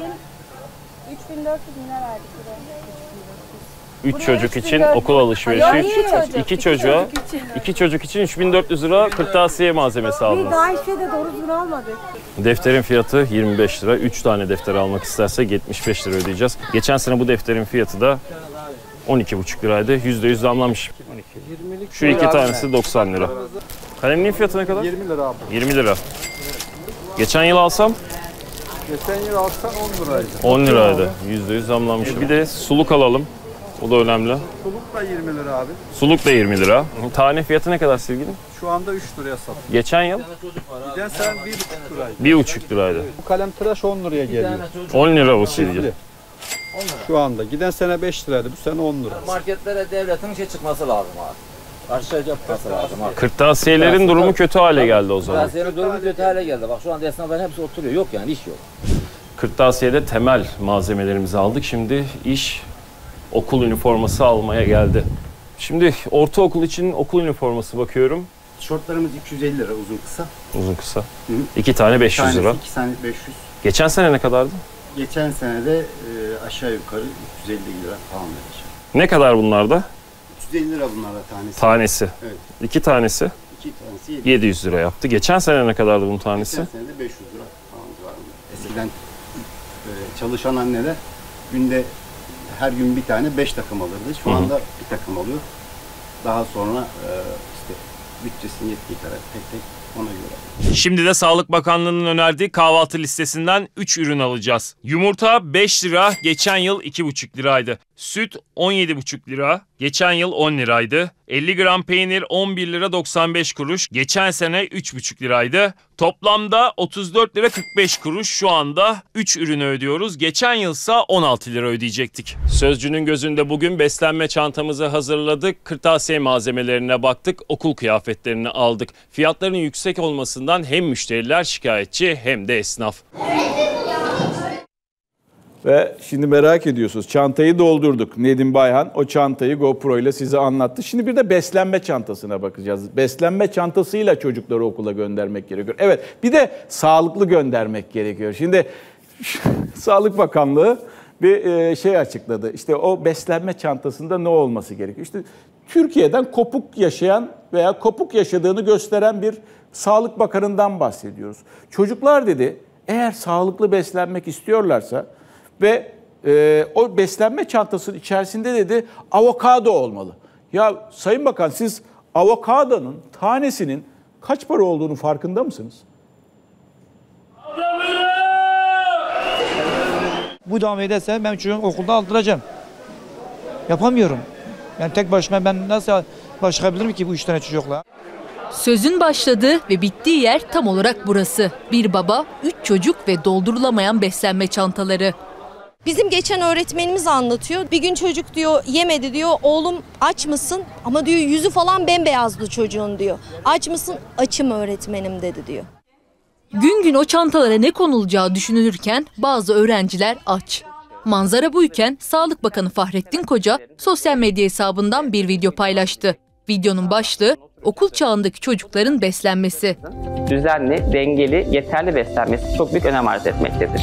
üç bin dört yüz lira verdik buraya. üç çocuk için okul alışverişi. iki çocuğa, iki çocuk için üç bin dört yüz lira kırtasiye malzemesi aldınız. Daha hiçbir şeyde doğru düzgün almadık. Defterin fiyatı yirmi beş lira. üç tane defter almak istersek yetmiş beş lira ödeyeceğiz. Geçen sene bu defterin fiyatı da on iki buçuk liraydı. yüzde yüz zamlanmış. Şu iki tanesi doksan lira. Kalemliğin fiyatı ne kadar? yirmi lira abi. yirmi lira. Geçen yıl alsam? Geçen yıl alsan on liraydı. on liraydı. yüzde yüz zamlanmış. Bir de suluk alalım. O da önemli. Suluk da yirmi lira abi. Suluk da yirmi lira. Tane fiyatı ne kadar sevgilim? Şu anda üç liraya satıyor. Geçen yıl? Giden sen bir buçuk liraydı. bir buçuk liraydı. Bu kalem tıraş on liraya geliyor. on lira bu silgi. Şu anda. Giden sene beş liraydı. Bu sene on lira. Marketlere devletin şey çıkması lazım abi. Aşağı yapması lazım abi. Kırtasiyelerin durumu kötü hale geldi o zaman. Kırtasiyenin durumu kötü hale geldi. Bak şu anda esnafların hepsi oturuyor. Yok yani iş yok. Kırtasiyede temel malzemelerimizi aldık. Şimdi iş okul üniforması almaya geldi. Şimdi ortaokul için okul üniforması bakıyorum. Şortlarımız iki yüz elli lira uzun kısa. Uzun kısa. Hı. İki tane beş yüz lira. İki tane beş yüz. Geçen sene ne kadardı? Geçen sene de e, aşağı yukarı üç yüz elli lira falan vereceğim. Ne kadar bunlarda? üç yüz elli lira bunlarda tanesi. Tanesi. Evet. İki tanesi? İki tanesi yedi yüz lira yaptı. Geçen sene ne kadardı bunun tanesi? Geçen sene de beş yüz lira falan civarında. Eskiden e, çalışan anneler günde her gün bir tane beş takım alırdı. Şu anda bir takım alıyor. Daha sonra e, işte bütçesinin yettiği kadar tek tek ona göre. Şimdi de Sağlık Bakanlığı'nın önerdiği kahvaltı listesinden üç ürün alacağız. Yumurta beş lira, geçen yıl iki buçuk liraydı. Süt on yedi buçuk lira, geçen yıl on liraydı. elli gram peynir on bir lira doksan beş kuruş, geçen sene üç buçuk liraydı. Toplamda otuz dört lira kırk beş kuruş, şu anda üç ürünü ödüyoruz. Geçen yılsa on altı lira ödeyecektik. Sözcünün gözünde bugün beslenme çantamızı hazırladık. Kırtasiye malzemelerine baktık, okul kıyafetlerini aldık. Fiyatların yüksek olmasından hem müşteriler şikayetçi hem de esnaf. Ve şimdi merak ediyorsunuz, çantayı doldurduk. Nedim Bayhan o çantayı GoPro ile size anlattı. Şimdi bir de beslenme çantasına bakacağız. Beslenme çantasıyla çocukları okula göndermek gerekiyor. Evet, bir de sağlıklı göndermek gerekiyor. Şimdi Sağlık Bakanlığı bir şey açıkladı. İşte o beslenme çantasında ne olması gerekiyor? İşte Türkiye'den kopuk yaşayan veya kopuk yaşadığını gösteren bir Sağlık Bakanı'ndan bahsediyoruz. Çocuklar dedi, eğer sağlıklı beslenmek istiyorlarsa ve e, o beslenme çantasının içerisinde dedi avokado olmalı. Ya Sayın Bakan, siz avokadonun tanesinin kaç para olduğunu farkında mısınız? Bu devam ederse ben çocuğumu okulda aldıracağım. Yapamıyorum. Yani tek başıma ben nasıl başlayabilirim ki bu üç tane çocukla? Sözün başladığı ve bittiği yer tam olarak burası. Bir baba, üç çocuk ve doldurulamayan beslenme çantaları. Bizim geçen öğretmenimiz anlatıyor. Bir gün çocuk diyor yemedi diyor. Oğlum aç mısın? Ama diyor yüzü falan bembeyazdı çocuğun diyor. Aç mısın? Açım öğretmenim dedi diyor. Gün gün o çantalara ne konulacağı düşünülürken bazı öğrenciler aç. Manzara buyken Sağlık Bakanı Fahrettin Koca sosyal medya hesabından bir video paylaştı. Videonun başlığı okul çağındaki çocukların beslenmesi. Düzenli, dengeli, yeterli beslenmesi çok büyük önem arz etmektedir.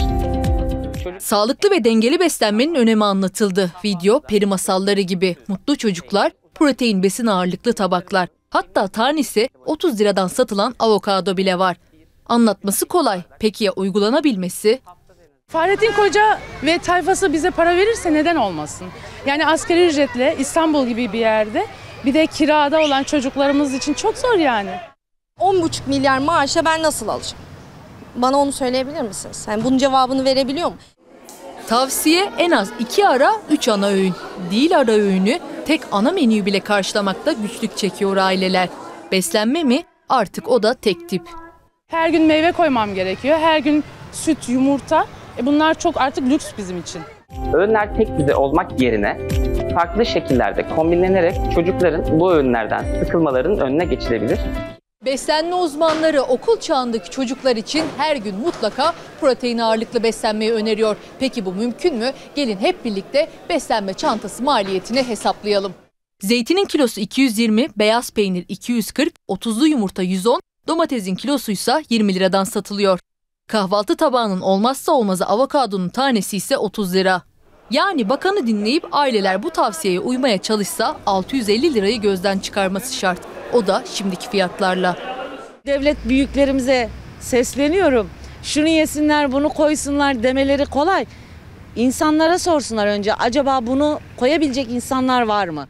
Sağlıklı ve dengeli beslenmenin önemi anlatıldı. Video peri masalları gibi mutlu çocuklar, protein besin ağırlıklı tabaklar. Hatta tanesi otuz liradan satılan avokado bile var. Anlatması kolay. Peki ya uygulanabilmesi? Fahrettin Koca ve tayfası bize para verirse neden olmasın? Yani asgari ücretle İstanbul gibi bir yerde bir de kirada olan çocuklarımız için çok zor yani. on buçuk milyar maaşa ben nasıl alacağım? Bana onu söyleyebilir misiniz? Yani bunun cevabını verebiliyor mu? Tavsiye en az iki ara, üç ana öğün. Değil ara öğünü, tek ana menüyü bile karşılamakta güçlük çekiyor aileler. Beslenme mi? Artık o da tek tip. Her gün meyve koymam gerekiyor. Her gün süt, yumurta. E bunlar çok artık lüks bizim için. Öğünler tek düze olmak yerine farklı şekillerde kombinlenerek çocukların bu öğünlerden sıkılmalarının önüne geçilebilir. Beslenme uzmanları okul çağındaki çocuklar için her gün mutlaka protein ağırlıklı beslenmeyi öneriyor. Peki bu mümkün mü? Gelin hep birlikte beslenme çantası maliyetini hesaplayalım. Zeytinin kilosu iki yüz yirmi, beyaz peynir iki yüz kırk, otuzlu yumurta yüz on, domatesin kilosuysa yirmi liradan satılıyor. Kahvaltı tabağının olmazsa olmazı avokadonun tanesi ise otuz lira. Yani bakanı dinleyip aileler bu tavsiyeye uymaya çalışsa altı yüz elli lirayı gözden çıkarması şart. O da şimdiki fiyatlarla. Devlet büyüklerimize sesleniyorum. Şunu yesinler, bunu koysunlar demeleri kolay. İnsanlara sorsunlar önce. Acaba bunu koyabilecek insanlar var mı?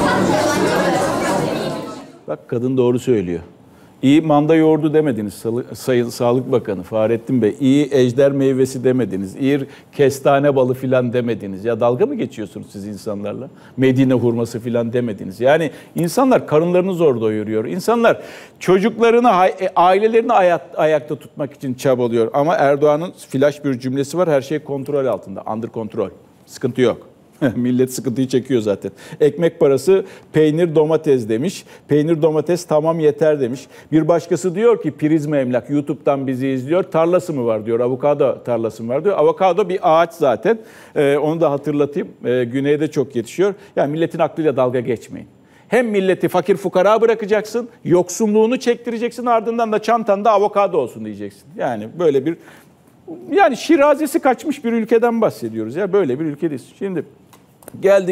Bak, kadın doğru söylüyor. İyi manda yoğurdu demediniz Sayın Sağlık Bakanı Fahrettin Bey. İyi ejder meyvesi demediniz. İyi kestane balı filan demediniz. Ya dalga mı geçiyorsunuz siz insanlarla? Medine hurması filan demediniz. Yani insanlar karınlarını zor doyuruyor. İnsanlar çocuklarını, ailelerini ayakta tutmak için çabalıyor. Ama Erdoğan'ın flash bir cümlesi var. Her şey kontrol altında. Under kontrol. Sıkıntı yok. Millet sıkıntıyı çekiyor zaten. Ekmek parası peynir domates demiş. Peynir domates tamam yeter demiş. Bir başkası diyor ki Prizma Emlak YouTube'dan bizi izliyor. Tarlası mı var diyor. Avokado tarlası mı var diyor. Avokado bir ağaç zaten. Ee, onu da hatırlatayım. Ee, güneyde çok yetişiyor. Yani milletin aklıyla dalga geçmeyin. Hem milleti fakir fukara bırakacaksın, yoksunluğunu çektireceksin, ardından da çantanda avokado olsun diyeceksin. Yani böyle bir, yani şirazesi kaçmış bir ülkeden bahsediyoruz ya, böyle bir ülkedeyiz. Şimdi geldik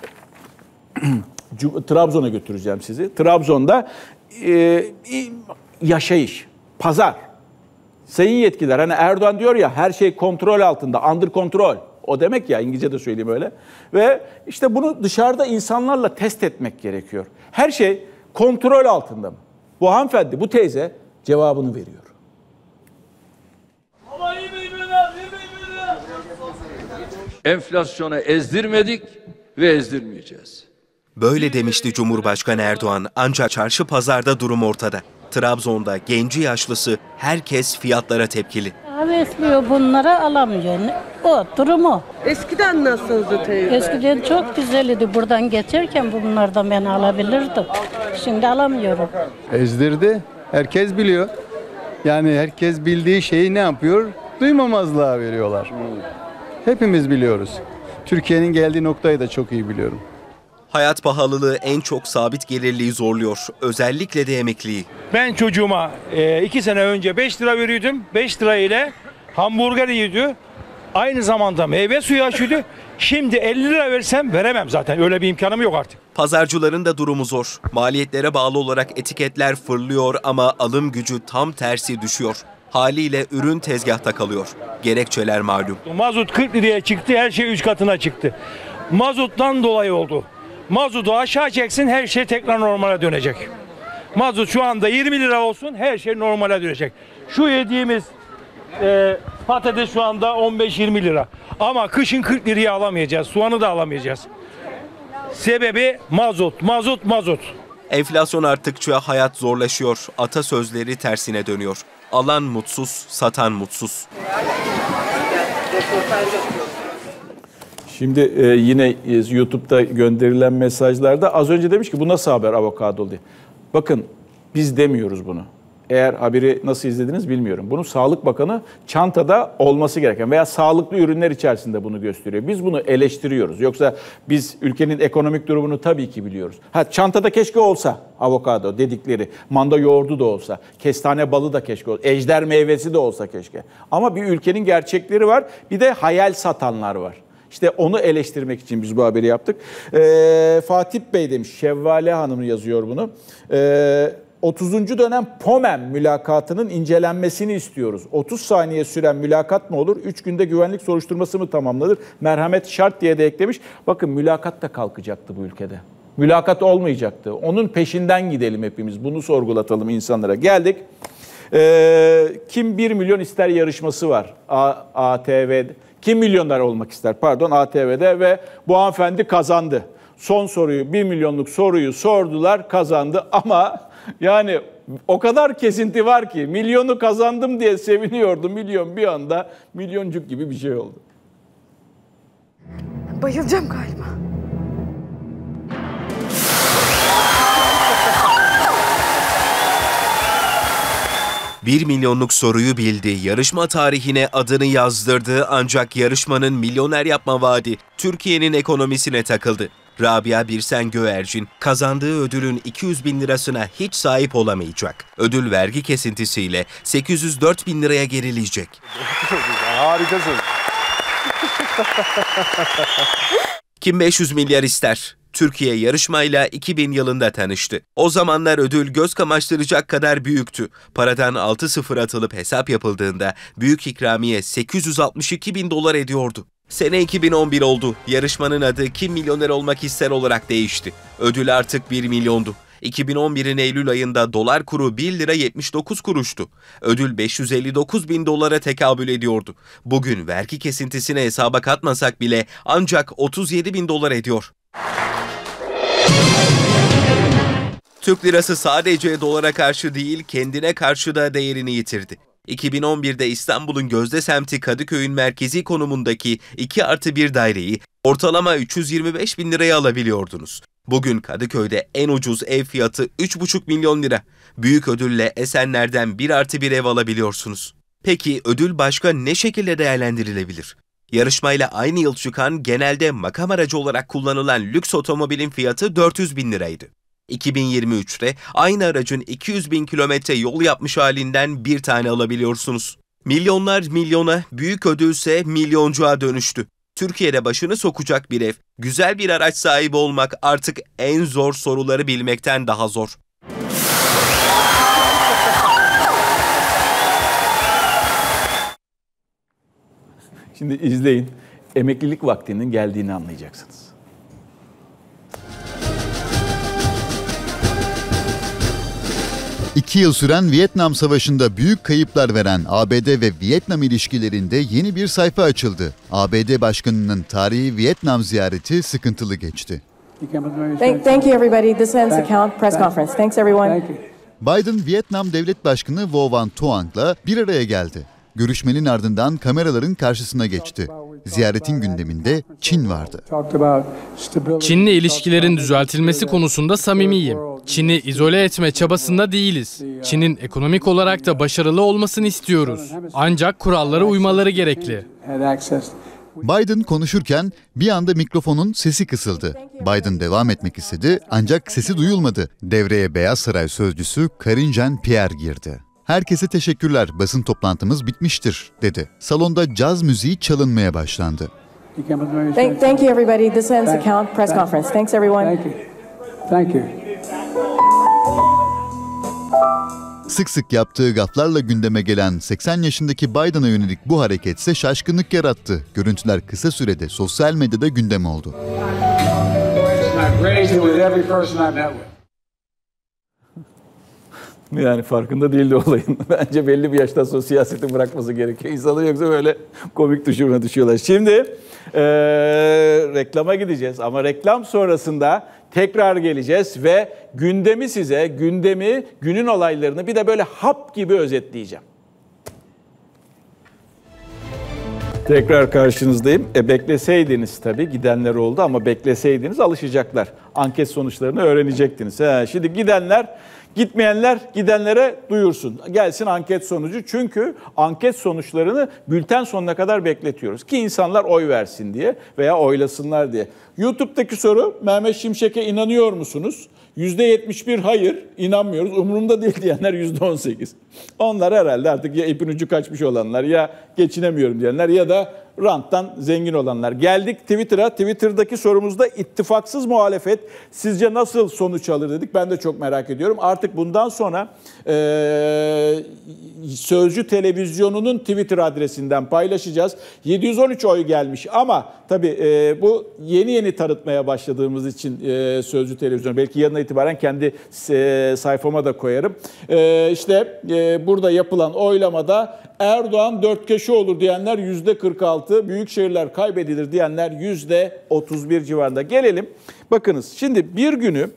Trabzon'a götüreceğim sizi. Trabzon'da e, yaşayış, pazar. Sayın yetkililer, hani Erdoğan diyor ya her şey kontrol altında, under kontrol. O demek ya, İngilizce de söyleyeyim öyle. Ve işte bunu dışarıda insanlarla test etmek gerekiyor. Her şey kontrol altında mı? Bu hanımefendi, bu teyze cevabını veriyor. Enflasyona ezdirmedik ve ezdirmeyeceğiz. Böyle demişti Cumhurbaşkanı Erdoğan, ancak çarşı pazarda durum ortada. Trabzon'da genci yaşlısı herkes fiyatlara tepkili. Besliyor bunlara alamıyor. O durumu. Eskiden nasıldı teyze? Eskiden çok güzeldi. Buradan geçerken bunlardan ben alabilirdim. Şimdi alamıyorum. Ezdirdi. Herkes biliyor. Yani herkes bildiği şeyi ne yapıyor? Duymamazlığa veriyorlar. Hepimiz biliyoruz. Türkiye'nin geldiği noktayı da çok iyi biliyorum. Hayat pahalılığı en çok sabit gelirliği zorluyor. Özellikle de emekliyi. Ben çocuğuma e, iki sene önce beş lira veriyordum. beş lira ile hamburger yiyordu. Aynı zamanda meyve suyu açıyordu. Şimdi elli lira versem veremem zaten. Öyle bir imkanım yok artık. Pazarcıların da durumu zor. Maliyetlere bağlı olarak etiketler fırlıyor ama alım gücü tam tersi düşüyor. Haliyle ürün tezgahta kalıyor. Gerekçeler malum. Mazot kırk liraya çıktı, her şey üç katına çıktı. Mazottan dolayı oldu. Mazotu aşağı çeksin, her şey tekrar normale dönecek. Mazot şu anda yirmi lira olsun, her şey normale dönecek. Şu yediğimiz e, patates şu anda on beş yirmi lira. Ama kışın kırk liraya alamayacağız, soğanı da alamayacağız. Sebebi mazot, mazot, mazot. Enflasyon arttıkça hayat zorlaşıyor, atasözleri tersine dönüyor. Alan mutsuz, satan mutsuz. Şimdi e, yine YouTube'da gönderilen mesajlarda az önce demiş ki bu nasıl haber avokado diye. Bakın biz demiyoruz bunu. Eğer haberi nasıl izlediniz bilmiyorum. Bunu Sağlık Bakanı çantada olması gereken veya sağlıklı ürünler içerisinde bunu gösteriyor. Biz bunu eleştiriyoruz. Yoksa biz ülkenin ekonomik durumunu tabii ki biliyoruz. Ha çantada keşke olsa avokado dedikleri, manda yoğurdu da olsa, kestane balı da keşke olsa, ejder meyvesi de olsa keşke. Ama bir ülkenin gerçekleri var. Bir de hayal satanlar var. İşte onu eleştirmek için biz bu haberi yaptık. Ee, Fatih Bey demiş, Şevvale Hanım yazıyor bunu. Ee, otuzuncu dönem POMEM mülakatının incelenmesini istiyoruz. otuz saniye süren mülakat mı olur? üç günde güvenlik soruşturması mı tamamlanır? Merhamet şart diye de eklemiş. Bakın mülakat da kalkacaktı bu ülkede. Mülakat olmayacaktı. Onun peşinden gidelim hepimiz. Bunu sorgulatalım insanlara. Geldik. Ee, kim bir milyon ister yarışması var. A, ATV'de. Kim milyoner olmak ister? Pardon A T V'de ve bu hanımefendi kazandı. Son soruyu, bir milyonluk soruyu sordular, kazandı ama yani o kadar kesinti var ki milyonu kazandım diye seviniyordu. Milyon bir anda milyoncuk gibi bir şey oldu. Bayılacağım galiba. Bir milyonluk soruyu bildi, yarışma tarihine adını yazdırdı ancak yarışmanın milyoner yapma vaadi Türkiye'nin ekonomisine takıldı. Rabia Birsen Göercin kazandığı ödülün iki yüz bin lirasına hiç sahip olamayacak. Ödül vergi kesintisiyle sekiz yüz dört bin liraya gerileyecek. Harikasın. Kim beş yüz milyar ister? Türkiye yarışmayla iki bin yılında tanıştı. O zamanlar ödül göz kamaştıracak kadar büyüktü. Paradan altı sıfır atılıp hesap yapıldığında büyük ikramiye sekiz yüz altmış iki bin dolar ediyordu. Sene iki bin on bir oldu. Yarışmanın adı Kim Milyoner Olmak İster olarak değişti. Ödül artık bir milyondu. iki bin on birin Eylül ayında dolar kuru bir lira yetmiş dokuz kuruştu. Ödül beş yüz elli dokuz bin dolara tekabül ediyordu. Bugün vergi kesintisine hesaba katmasak bile ancak otuz yedi bin dolar ediyor. Türk lirası sadece dolara karşı değil, kendine karşı da değerini yitirdi. iki bin on birde İstanbul'un gözde semti Kadıköy'ün merkezi konumundaki iki artı bir daireyi ortalama üç yüz yirmi beş bin liraya alabiliyordunuz. Bugün Kadıköy'de en ucuz ev fiyatı üç buçuk milyon lira. Büyük ödülle Esenler'den bir artı bir ev alabiliyorsunuz. Peki ödül başka ne şekilde değerlendirilebilir? Yarışmayla aynı yıl çıkan, genelde makam aracı olarak kullanılan lüks otomobilin fiyatı dört yüz bin liraydı. iki bin yirmi üçte aynı aracın iki yüz bin kilometre yol yapmış halinden bir tane alabiliyorsunuz. Milyonlar milyona, büyük ödülse milyoncuğa dönüştü. Türkiye'de başını sokacak bir ev, güzel bir araç sahibi olmak artık en zor soruları bilmekten daha zor. Şimdi izleyin. Emeklilik vaktinin geldiğini anlayacaksınız. İki yıl süren Vietnam Savaşı'nda büyük kayıplar veren A B D ve Vietnam ilişkilerinde yeni bir sayfa açıldı. A B D Başkanı'nın tarihi Vietnam ziyareti sıkıntılı geçti. Thank, thank you everybody. This ends the count press conference. Thanks everyone. Biden, Vietnam Devlet Başkanı Vo Van Thuong'la bir araya geldi. Görüşmenin ardından kameraların karşısına geçti. Ziyaretin gündeminde Çin vardı. Çin'le ilişkilerin düzeltilmesi konusunda samimiyim. Çin'i izole etme çabasında değiliz. Çin'in ekonomik olarak da başarılı olmasını istiyoruz. Ancak kurallara uymaları gerekli. Biden konuşurken bir anda mikrofonun sesi kısıldı. Biden devam etmek istedi ancak sesi duyulmadı. Devreye Beyaz Saray sözcüsü Karine Jean-Pierre girdi. "Herkese teşekkürler, basın toplantımız bitmiştir," dedi. Salonda caz müziği çalınmaya başlandı. Thank, thank you everybody. This ends the count press conference. Thanks everyone. Thank you. Sık sık yaptığı gaflarla gündeme gelen seksen yaşındaki Biden'a yönelik bu hareketse şaşkınlık yarattı. Görüntüler kısa sürede sosyal medyada gündem oldu. Yani farkında değildi olayın. Bence belli bir yaştan sonra siyaseti bırakması gerekiyor. İnsanlar yoksa böyle komik düşürüne düşüyorlar. Şimdi ee, reklama gideceğiz ama reklam sonrasında tekrar geleceğiz ve gündemi size, gündemi, günün olaylarını bir de böyle hap gibi özetleyeceğim. Tekrar karşınızdayım. E bekleseydiniz tabii, gidenler oldu ama bekleseydiniz alışacaklar. Anket sonuçlarını öğrenecektiniz. He, şimdi gidenler, gitmeyenler gidenlere duyursun. Gelsin anket sonucu, çünkü anket sonuçlarını bülten sonuna kadar bekletiyoruz. Ki insanlar oy versin diye veya oylasınlar diye. YouTube'daki soru, Mehmet Şimşek'e inanıyor musunuz? yüzde yetmiş bir hayır, inanmıyoruz. Umurumda değil diyenler yüzde on sekiz. Onlar herhalde artık ya ipin ucu kaçmış olanlar, ya geçinemiyorum diyenler, ya da ranttan zengin olanlar. Geldik Twitter'a. Twitter'daki sorumuzda ittifaksız muhalefet sizce nasıl sonuç alır dedik. Ben de çok merak ediyorum. Artık bundan sonra e, Sözcü Televizyonu'nun Twitter adresinden paylaşacağız. yedi yüz on üç oy gelmiş ama tabii e, bu yeni yeni tanıtmaya başladığımız için e, Sözcü Televizyonu. Belki yarına itibaren kendi e, sayfama da koyarım. E, işte e, burada yapılan oylamada Erdoğan dört köşe olur diyenler yüzde kırk altı, büyük şehirler kaybedilir diyenler yüzde otuz bir civarında. Gelelim. Bakınız şimdi bir günü,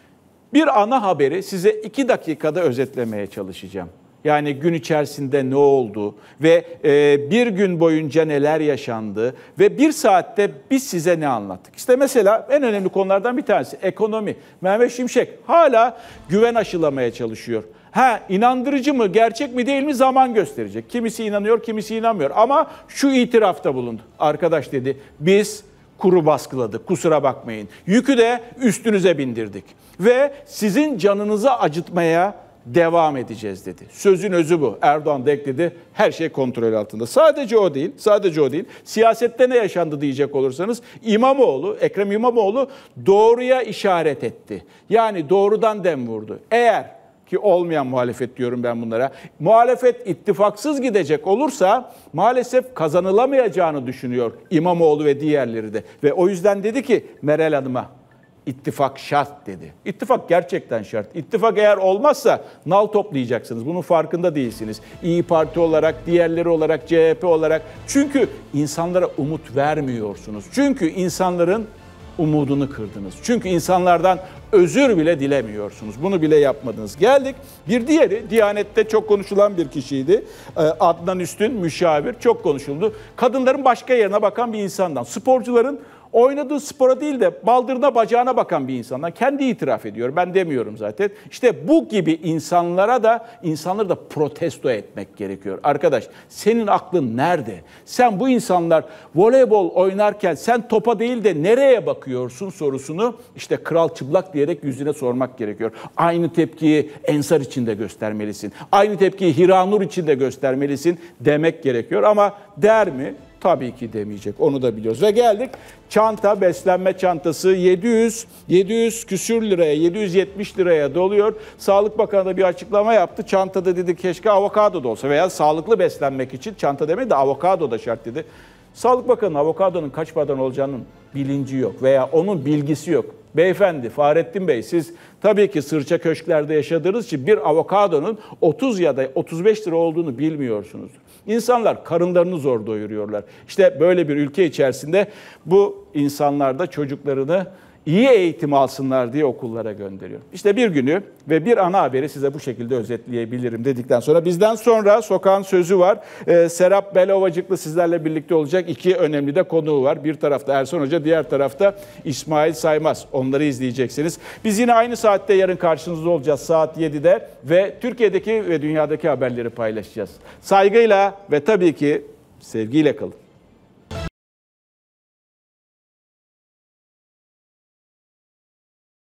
bir ana haberi size iki dakikada özetlemeye çalışacağım. Yani gün içerisinde ne oldu ve e, bir gün boyunca neler yaşandı ve bir saatte biz size ne anlattık? İşte mesela en önemli konulardan bir tanesi ekonomi. Mehmet Şimşek hala güven aşılamaya çalışıyor. Ha, inandırıcı mı, gerçek mi değil mi zaman gösterecek. Kimisi inanıyor, kimisi inanmıyor. Ama şu itirafta bulundu. Arkadaş dedi, biz kuru baskıladık, kusura bakmayın. Yükü de üstünüze bindirdik. Ve sizin canınızı acıtmaya devam edeceğiz dedi. Sözün özü bu. Erdoğan da ekledi, her şey kontrol altında. Sadece o değil, sadece o değil. Siyasette ne yaşandı diyecek olursanız, İmamoğlu, Ekrem İmamoğlu doğruya işaret etti. Yani doğrudan dem vurdu. Eğer ki olmayan muhalefet diyorum ben bunlara, muhalefet ittifaksız gidecek olursa maalesef kazanılamayacağını düşünüyor İmamoğlu ve diğerleri de. Ve o yüzden dedi ki Meral Hanım'a, İttifak şart dedi. İttifak gerçekten şart. İttifak eğer olmazsa nal toplayacaksınız. Bunun farkında değilsiniz. İYİ Parti olarak, diğerleri olarak, C H P olarak. Çünkü insanlara umut vermiyorsunuz. Çünkü insanların umudunu kırdınız. Çünkü insanlardan özür bile dilemiyorsunuz. Bunu bile yapmadınız. Geldik. Bir diğeri, Diyanet'te çok konuşulan bir kişiydi. Adnan Üstün, müşavir, çok konuşuldu. Kadınların başka yerine bakan bir insandan. Sporcuların oynadığı spora değil de baldırına bacağına bakan bir insandan. Kendi itiraf ediyor. Ben demiyorum zaten. İşte bu gibi insanlara da, insanları da protesto etmek gerekiyor. Arkadaş, senin aklın nerede? Sen bu insanlar voleybol oynarken sen topa değil de nereye bakıyorsun sorusunu işte kral çıplak diyerek yüzüne sormak gerekiyor. Aynı tepkiyi Ensar için de göstermelisin. Aynı tepkiyi Hiranur için de göstermelisin demek gerekiyor. Ama der mi? Tabii ki demeyecek. Onu da biliyoruz. Ve geldik çanta, beslenme çantası yedi yüz yedi yüz küsür liraya, yedi yüz yetmiş liraya doluyor. Sağlık Bakanı da bir açıklama yaptı. Çantada dedi keşke avokado da olsa veya sağlıklı beslenmek için çanta demedi de avokado da şart dedi. Sağlık Bakanı avokadonun kaç paradan olacağının bilinci yok veya onun bilgisi yok. Beyefendi, Fahrettin Bey, siz tabii ki sırça köşklerde yaşadığınız için bir avokadonun otuz ya da otuz beş lira olduğunu bilmiyorsunuz. İnsanlar karınlarını zor doyuruyorlar. İşte böyle bir ülke içerisinde bu insanlar da çocuklarını iyi eğitim alsınlar diye okullara gönderiyor. İşte bir günü ve bir ana haberi size bu şekilde özetleyebilirim dedikten sonra bizden sonra Sokağın Sözü var. Ee, Serap Belovacıklı sizlerle birlikte olacak. İki önemli de konuğu var. Bir tarafta Erson Hoca, diğer tarafta İsmail Saymaz. Onları izleyeceksiniz. Biz yine aynı saatte yarın karşınızda olacağız saat yedide ve Türkiye'deki ve dünyadaki haberleri paylaşacağız. Saygıyla ve tabii ki sevgiyle kalın.